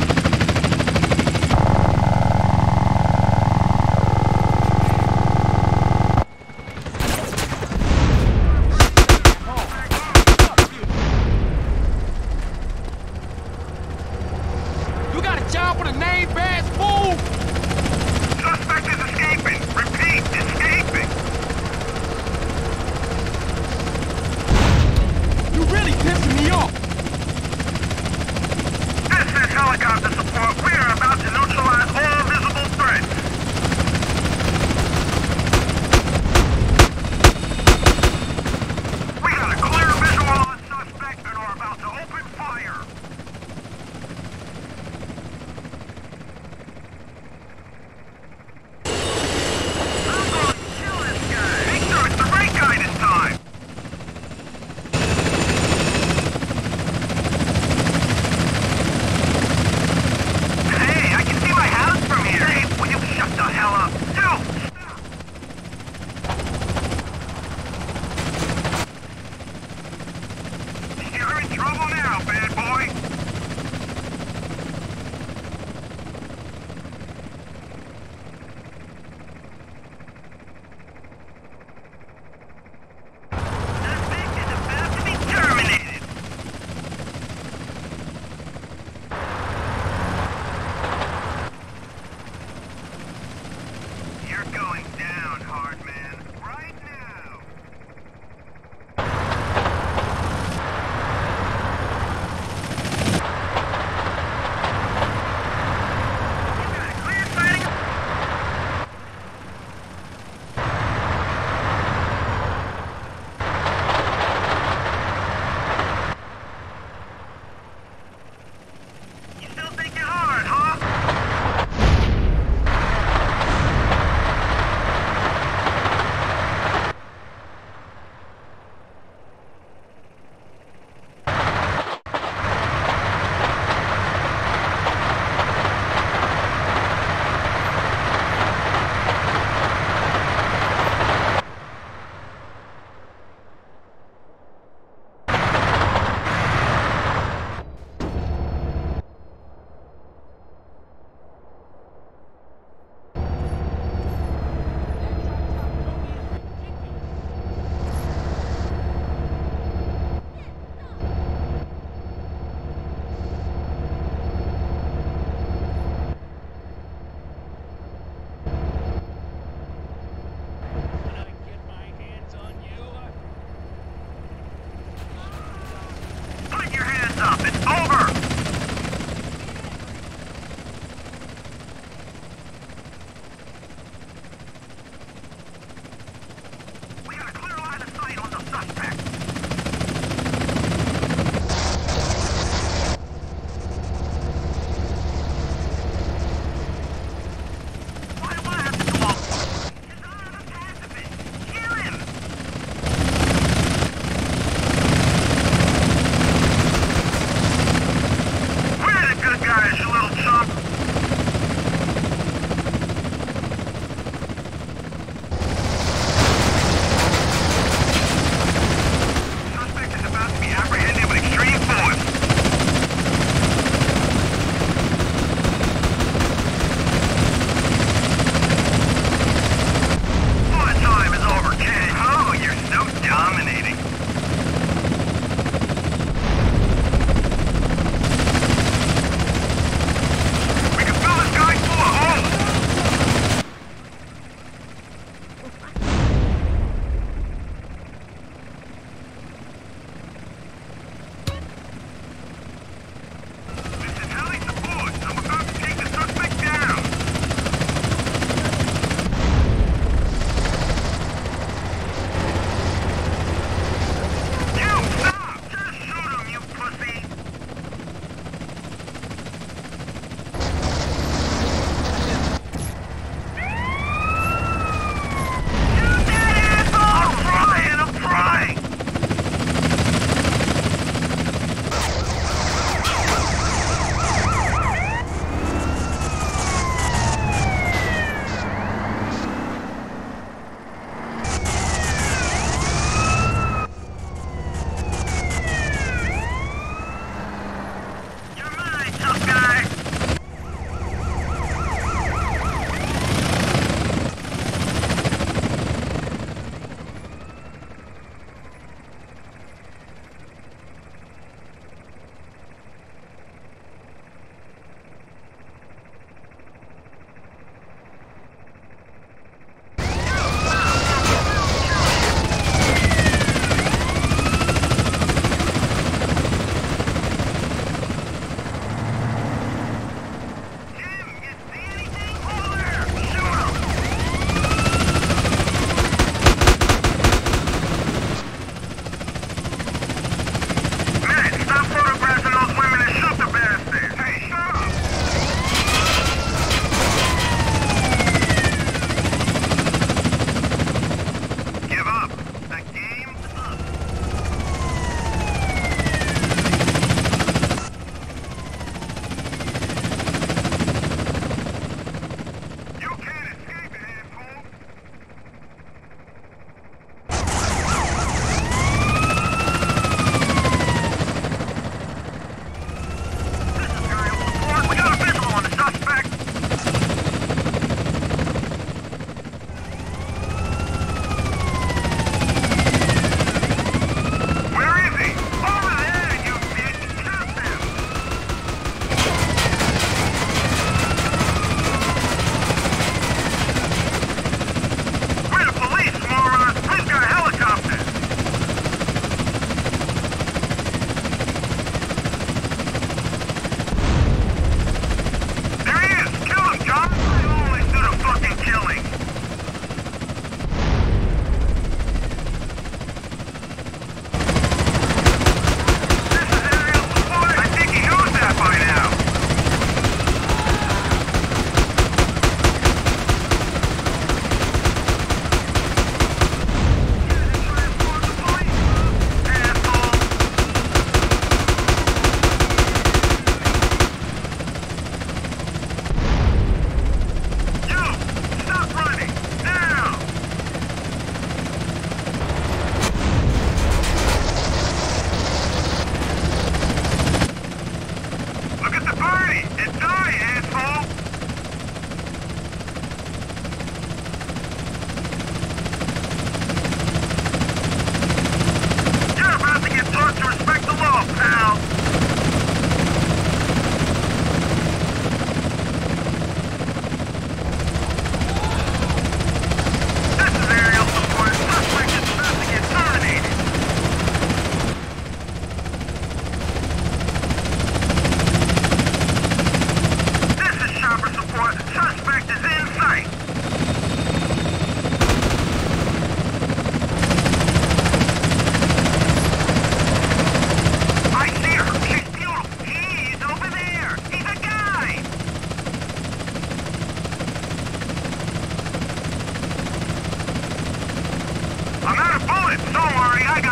Speaker 2: You got a job with a name badge, fool?
Speaker 3: Suspect is escaping. Repeat, escaping.
Speaker 2: You really pissing me off.
Speaker 3: This is helicopter support. We are about to neutralize all visible threats. We got a clear visual on suspect and are about to open fire. I'm gonna kill this guy. Make sure it's the right guy this time.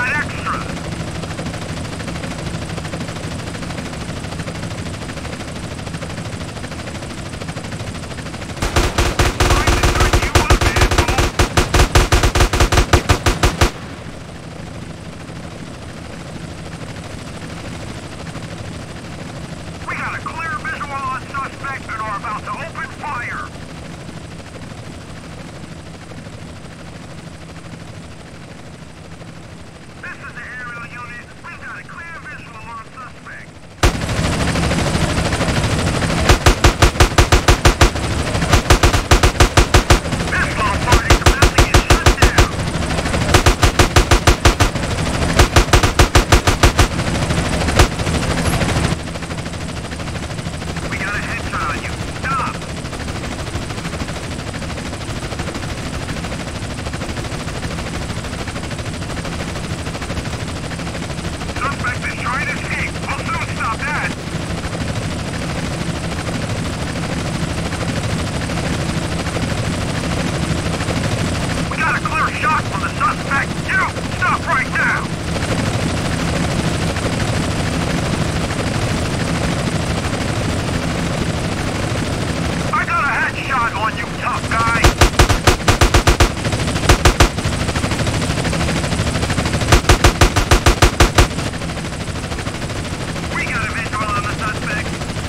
Speaker 3: got extras. We got a clear visual on suspect and are about to open fire. This is the aerial unit. We've got a clear visual on suspect. This little party's about to get shut down. We got a headshot on you. Stop! Suspect is trying to escape. We'll soon stop that. We got a clear shot from the suspect. You, stop right now! I got a headshot on you, tough guy! We got a visual on the suspect.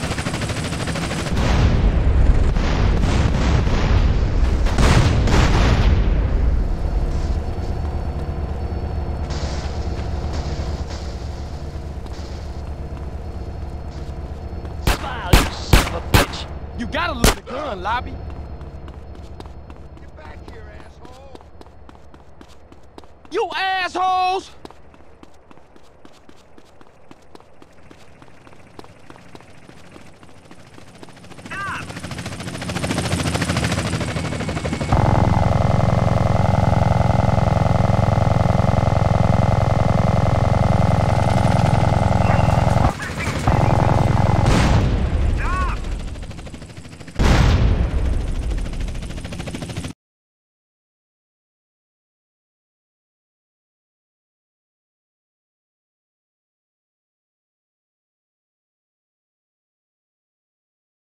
Speaker 2: Smile, you son of a bitch. You gotta load the gun, Lobby.
Speaker 3: Get back here, asshole!
Speaker 2: You assholes!